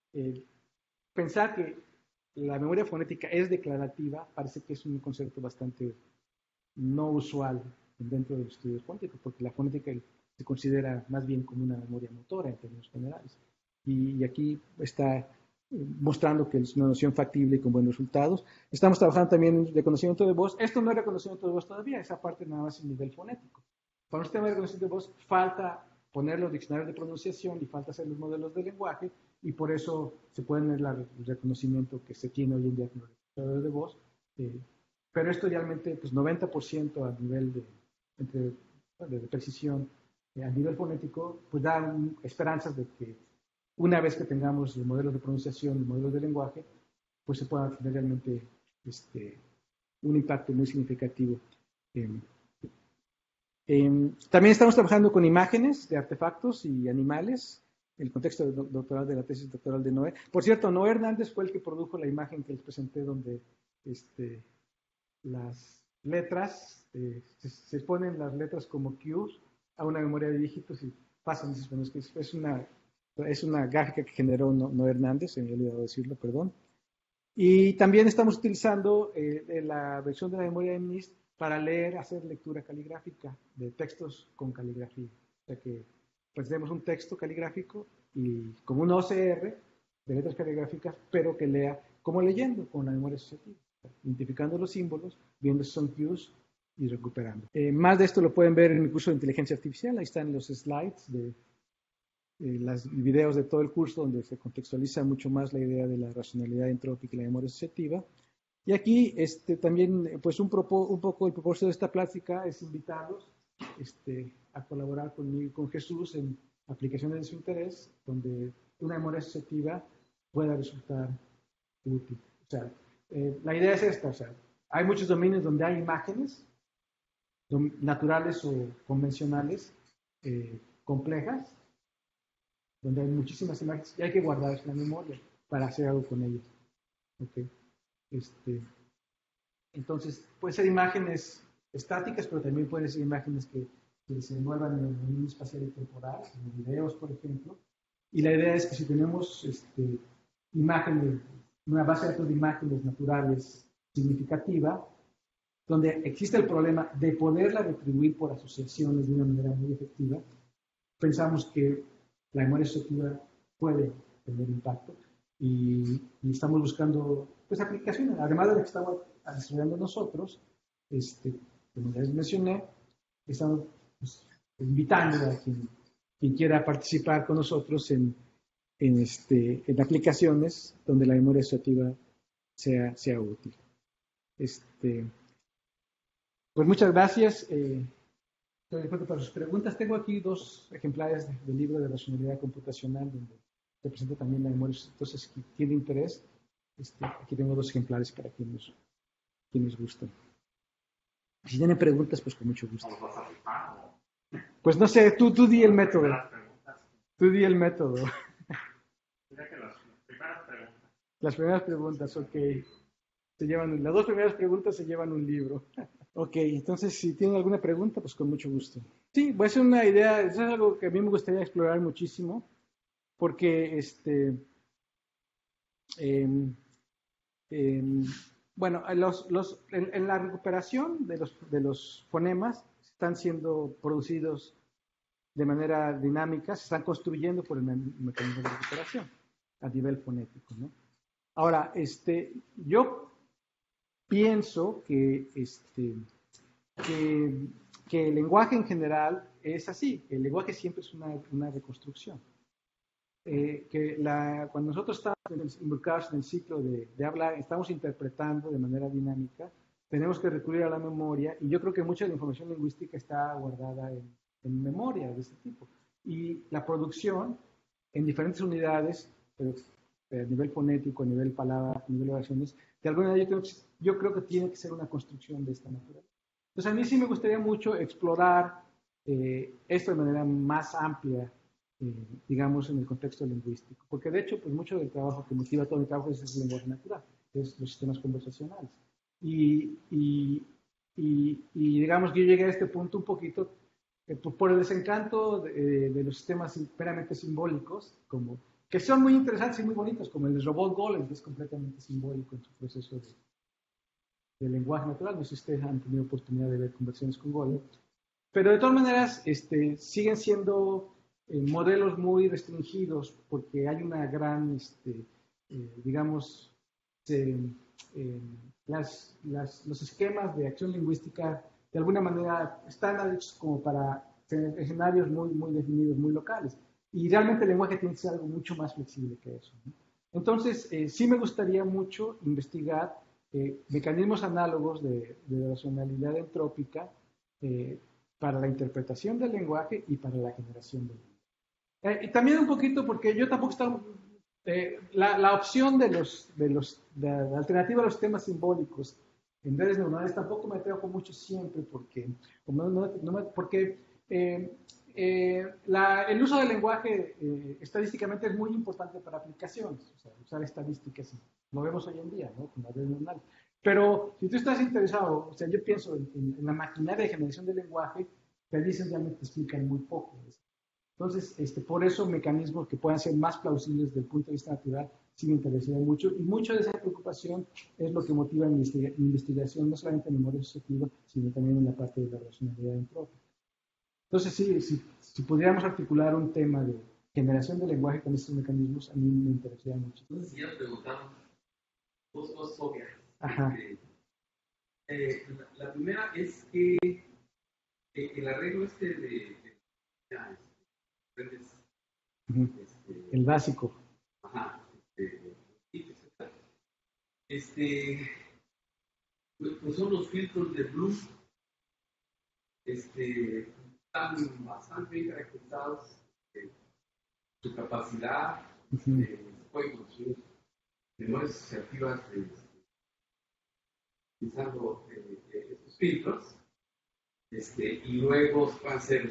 pensar que la memoria fonética es declarativa parece que es un concepto bastante no usual dentro del estudio cuántico, porque la fonética se considera más bien como una memoria motora en términos generales. Y aquí está mostrando que es una noción factible y con buenos resultados. Estamos trabajando también en reconocimiento de voz. Esto no es reconocimiento de voz todavía, esa parte nada más en nivel fonético. Para un sistema de reconocimiento de voz falta poner los diccionarios de pronunciación y falta hacer los modelos de lenguaje, y por eso se puede tener el reconocimiento que se tiene hoy en día con los reconocedores de voz. Pero esto realmente, pues 90% a nivel de precisión, a nivel fonético, pues da esperanzas de que una vez que tengamos los modelos de pronunciación, los modelos de lenguaje, pues se pueda tener realmente un impacto muy significativo. También estamos trabajando con imágenes de artefactos y animales, en el contexto doctoral de la tesis doctoral de Noé. Por cierto, Noé Hernández fue el que produjo la imagen que les presenté, donde las letras, se ponen las letras como Qs a una memoria de dígitos y pasan. Bueno, es una gráfica que generó Noé Hernández, se me había olvidado decirlo, perdón. Y también estamos utilizando la versión de la memoria de MNIST para hacer lectura caligráfica de textos con caligrafía. O sea que pues tenemos un texto caligráfico y como un OCR de letras caligráficas, pero que lea como leyendo con la memoria asociativa, identificando los símbolos, viendo si son cues y recuperando. Más de esto lo pueden ver en mi curso de inteligencia artificial. Ahí están los slides de los videos de todo el curso, donde se contextualiza mucho más la idea de la racionalidad entrópica y la memoria asociativa. Y aquí también, pues un poco el propósito de esta plática es invitarlos a colaborar conmigo, con Jesús, en aplicaciones de su interés, donde una memoria asociativa pueda resultar útil. O sea, la idea es esta, o sea, hay muchos dominios donde hay imágenes naturales o convencionales complejas, donde hay muchísimas imágenes y hay que guardarlas en la memoria para hacer algo con ellas. Okay. Entonces, pueden ser imágenes estáticas, pero también pueden ser imágenes que se muevan en el dominio espacial y temporal, en videos, por ejemplo. Y la idea es que si tenemos imágenes, una base de datos de imágenes naturales significativa, donde existe el problema de poderla retribuir por asociaciones de una manera muy efectiva, pensamos que la memoria asociativa puede tener impacto y estamos buscando pues aplicaciones, además de lo que estamos desarrollando nosotros, como ya les mencioné, estamos pues, invitando a quien quiera participar con nosotros en en aplicaciones donde la memoria asociativa sea útil. Pues muchas gracias. Estoy dispuesto para sus preguntas. Tengo aquí 2 ejemplares del libro de racionalidad computacional donde se presenta también la memoria. Entonces, si tiene interés, aquí tengo 2 ejemplares para quienes gusten. Si tienen preguntas, pues con mucho gusto. Pues no sé, tú di el método. Tú di el método. Las primeras preguntas, ok. Las 2 primeras preguntas se llevan un libro. Ok, entonces si tienen alguna pregunta, pues con mucho gusto. Sí, voy a hacer una idea, eso es algo que a mí me gustaría explorar muchísimo, porque bueno, en la recuperación de los fonemas están siendo producidos de manera dinámica, se están construyendo por el mecanismo de recuperación a nivel fonético, ¿no? Ahora, yo pienso que el lenguaje en general es así. El lenguaje siempre es una reconstrucción. Cuando nosotros estamos involucrados en el ciclo de hablar, estamos interpretando de manera dinámica, tenemos que recurrir a la memoria, y yo creo que mucha de la información lingüística está guardada en memoria de este tipo. Y la producción en diferentes unidades, pero a nivel fonético, a nivel palabra, a nivel de oraciones, de alguna manera yo creo que tiene que ser una construcción de esta naturaleza. Entonces a mí sí me gustaría mucho explorar esto de manera más amplia, digamos, en el contexto lingüístico, porque de hecho, pues mucho del trabajo que motiva todo el trabajo es el lenguaje natural, es los sistemas conversacionales. Y digamos que yo llegué a este punto un poquito por el desencanto de los sistemas meramente simbólicos, que son muy interesantes y muy bonitos, como el de Robot Golem, que es completamente simbólico en su proceso de lenguaje natural. No sé si ustedes han tenido oportunidad de ver conversaciones con Golem, pero de todas maneras siguen siendo modelos muy restringidos porque hay una gran, digamos, los esquemas de acción lingüística de alguna manera están hechos como para tener escenarios muy, muy definidos, muy locales. Y realmente el lenguaje tiene que ser algo mucho más flexible que eso, ¿no? Entonces, sí me gustaría mucho investigar mecanismos análogos de racionalidad entrópica para la interpretación del lenguaje y para la generación del lenguaje. Y también un poquito porque yo tampoco estaba... la opción de la alternativa a los temas simbólicos en redes neuronales tampoco me atrajo mucho siempre porque, porque el uso del lenguaje estadísticamente es muy importante para aplicaciones, o sea, usar estadísticas, lo vemos hoy en día, ¿no? Con las redes neuronales. Pero si tú estás interesado, o sea, yo pienso en la maquinaria de generación del lenguaje, te dicen realmente te explican muy poco. Entonces, por eso mecanismos que puedan ser más plausibles desde el punto de vista natural sí me interesaría mucho, y mucho de esa preocupación es lo que motiva mi investigación, no solamente en memoria asociativa, sino también en la parte de la racionalidad entrópica. Entonces, sí, si pudiéramos articular un tema de generación de lenguaje con estos mecanismos, a mí me interesaría mucho. Entonces, ya preguntamos dos cosas obvias. Ajá. La primera es que el arreglo El básico. Ajá. Pues son los filtros de Bloom. Están bastante bien caracterizados. Su capacidad se puede construir memorias asociativas utilizando estos filtros. Y luego van a ser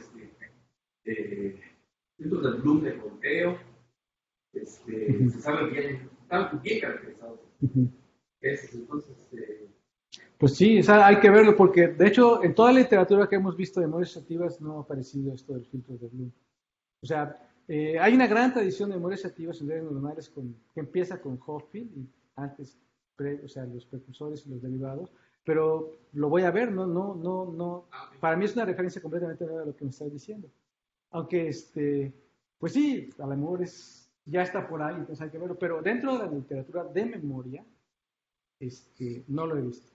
filtros de Bloom de conteo. Se sabe bien, están bien caracterizados. Entonces, pues sí, o sea, hay que verlo porque, de hecho, en toda la literatura que hemos visto de memorias asociativas no ha aparecido esto del filtro de Bloom. O sea, hay una gran tradición de memorias asociativas en redes neuronales que empieza con Hopfield y antes, o sea, los precursores y los derivados, pero lo voy a ver, no. Para mí es una referencia completamente nueva a lo que me estás diciendo. Aunque, pues sí, a lo mejor ya está por ahí, entonces hay que verlo, pero dentro de la literatura de memoria, no lo he visto.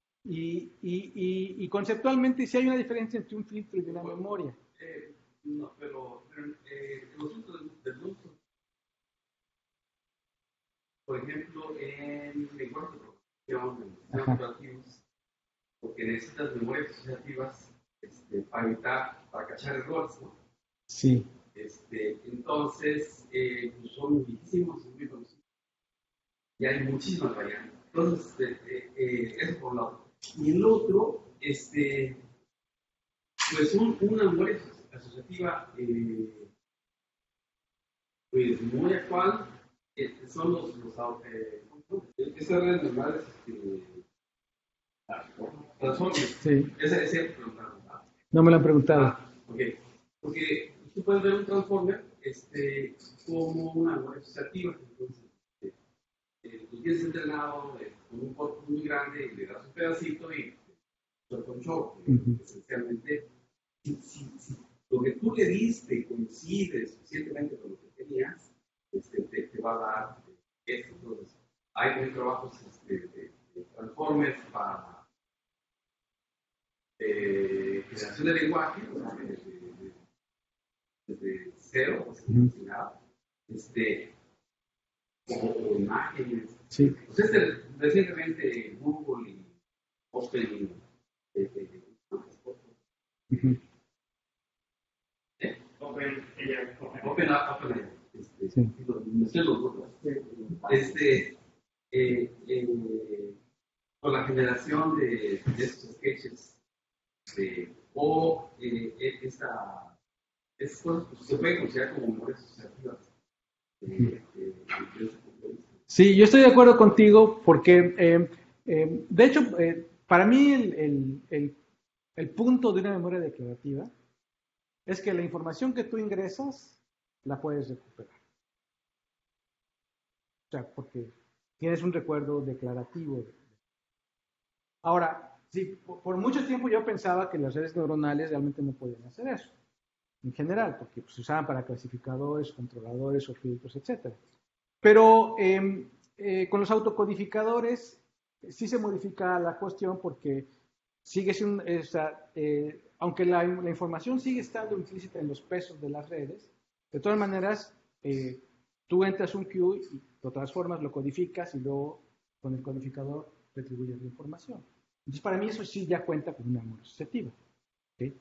Y conceptualmente sí hay una diferencia entre un filtro y una memoria. No, pero los filtros de Bloom por ejemplo, en lenguaje de programación, en sistemas operativos, porque necesitas memorias asociativas para evitar, para cachar errores, ¿no? Sí. Entonces, pues son viejísimos, muy conocidos, y hay muchísimas variantes. Entonces, eso por un lado. Y el otro, pues una memoria asociativa pues muy actual, son esas redes normales, transformers. Sí. Ese preguntaron. No me lo han preguntado. Ok. Porque tú puedes ver un transformer como una memoria asociativa. Entonces, tú tienes entrenado con un cuerpo muy grande y le das un pedacito y suelta un shock. Esencialmente, si lo que tú le diste coincide suficientemente con lo que tenías, te va a dar esto. Entonces, hay trabajos de transformers para generación de lenguaje, o sea, desde cero, sin nada, o imágenes. Sí. Pues recientemente Google y Open con la generación de estos sketches estas cosas pues, se pueden considerar como memorias asociativas. Sí, yo estoy de acuerdo contigo porque, de hecho, para mí el punto de una memoria declarativa es que la información que tú ingresas la puedes recuperar. O sea, porque tienes un recuerdo declarativo. Ahora, sí, por mucho tiempo yo pensaba que las redes neuronales realmente no podían hacer eso, en general, porque pues, se usaban para clasificadores, controladores o filtros, etc. Pero con los autocodificadores sí se modifica la cuestión porque sigue siendo, aunque la información sigue estando implícita en los pesos de las redes, de todas maneras, tú entras un queue y lo transformas, lo codificas y luego con el codificador retribuyes la información. Entonces, para mí eso sí ya cuenta como una memoria asociativa. ¿Okay?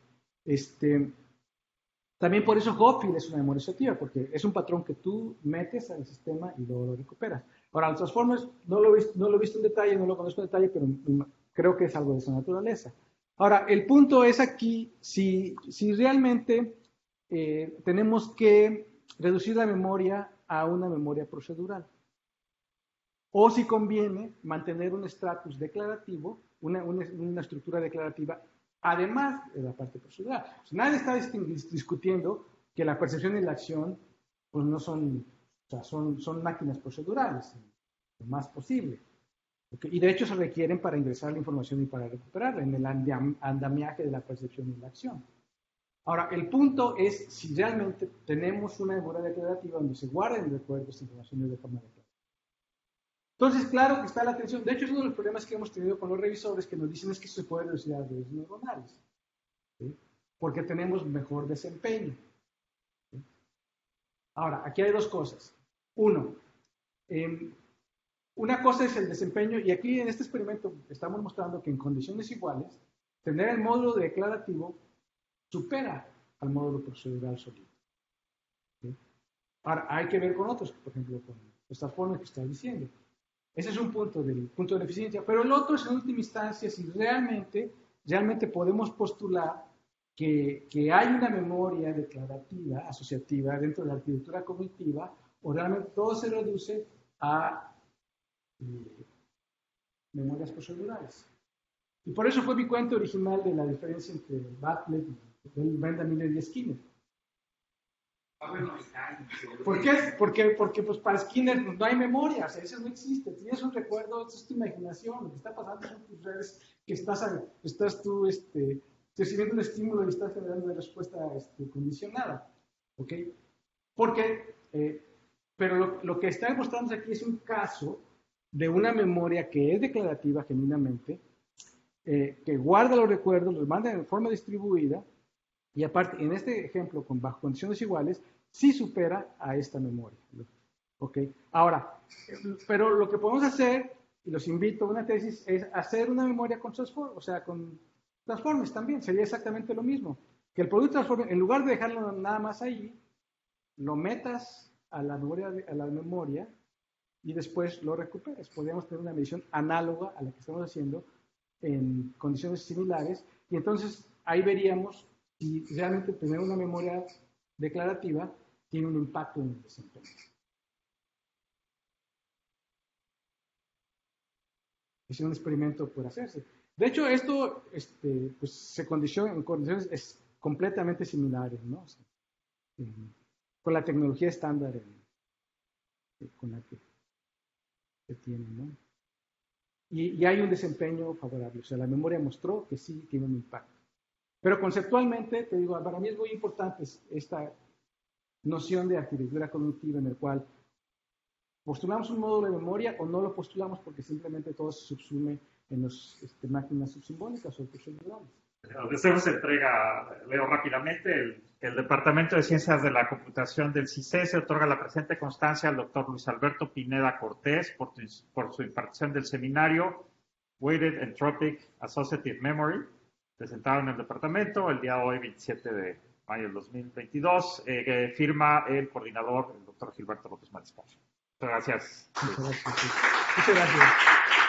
También por eso Hopfield es una memoria asociativa, porque es un patrón que tú metes al sistema y luego lo recuperas. Ahora, los transformers no lo he visto en detalle, no lo conozco en detalle, pero creo que es algo de esa naturaleza. Ahora, el punto es aquí, si realmente tenemos que reducir la memoria a una memoria procedural, o si conviene mantener un estatus declarativo, una estructura declarativa, además de la parte procedural. O sea, nadie está discutiendo que la percepción y la acción pues no son, o sea, son máquinas procedurales, lo más posible. Y de hecho se requieren para ingresar la información y para recuperarla en el andamiaje de la percepción y la acción. Ahora, el punto es si realmente tenemos una memoria declarativa donde se guarden recuerdos e informaciones de forma declarativa. Entonces, claro que está la atención. De hecho, es uno de los problemas que hemos tenido con los revisores que nos dicen es que se puede reducir a redes neuronales, ¿sí? Porque tenemos mejor desempeño. ¿Sí? Ahora, aquí hay dos cosas. Uno, una cosa es el desempeño, y aquí en este experimento estamos mostrando que en condiciones iguales, tener el módulo declarativo supera al módulo procedural sólido. ¿Sí? Ahora, hay que ver con otros, por ejemplo, con estas formas que estás diciendo. Ese es un punto de la eficiencia, pero el otro es en última instancia si realmente podemos postular que hay una memoria declarativa, asociativa dentro de la arquitectura cognitiva, o realmente todo se reduce a memorias procedurales. Y por eso fue mi cuento original de la diferencia entre Bartlett, Brenda Miller y Skinner. ¿Por qué? Porque pues para Skinner pues, no hay memoria, o sea, eso no existe. Tienes un recuerdo, eso es tu imaginación. Lo que está pasando son tus redes que estás tú recibiendo un estímulo y estás generando una respuesta condicionada. ¿Ok? Porque, pero lo que está demostrando aquí es un caso de una memoria que es declarativa genuinamente, que guarda los recuerdos, los manda en forma distribuida, y aparte, en este ejemplo, bajo condiciones iguales, sí supera a esta memoria. ¿Ok? Ahora, pero lo que podemos hacer, y los invito a una tesis, es hacer una memoria con transform, o sea, con transformes también, sería exactamente lo mismo. Que el producto transforme, en lugar de dejarlo nada más ahí, lo metas a la memoria y después lo recuperes. Podríamos tener una medición análoga a la que estamos haciendo en condiciones similares y entonces ahí veríamos si realmente tener una memoria declarativa tiene un impacto en el desempeño. Es un experimento por hacerse. De hecho, esto pues, se condiciona en condiciones completamente similares, ¿no? O sea, con la tecnología estándar con la que se tiene, ¿no? Y hay un desempeño favorable. O sea, la memoria mostró que sí tiene un impacto. Pero conceptualmente, te digo, para mí es muy importante esta noción de arquitectura cognitiva en el cual postulamos un módulo de memoria o no lo postulamos porque simplemente todo se subsume en las máquinas subsimbólicas o procedurales. Desde se entrega, leo rápidamente, el Departamento de Ciencias de la Computación del CICE se otorga la presente constancia al doctor Luis Alberto Pineda Cortés por su impartición del seminario Weighted Entropic Associative Memory, presentado en el departamento el día de hoy, 27 de mayo del 2022, que firma el coordinador, el doctor Gilberto López Mariscal. Muchas gracias. Muchas gracias. Muchas gracias.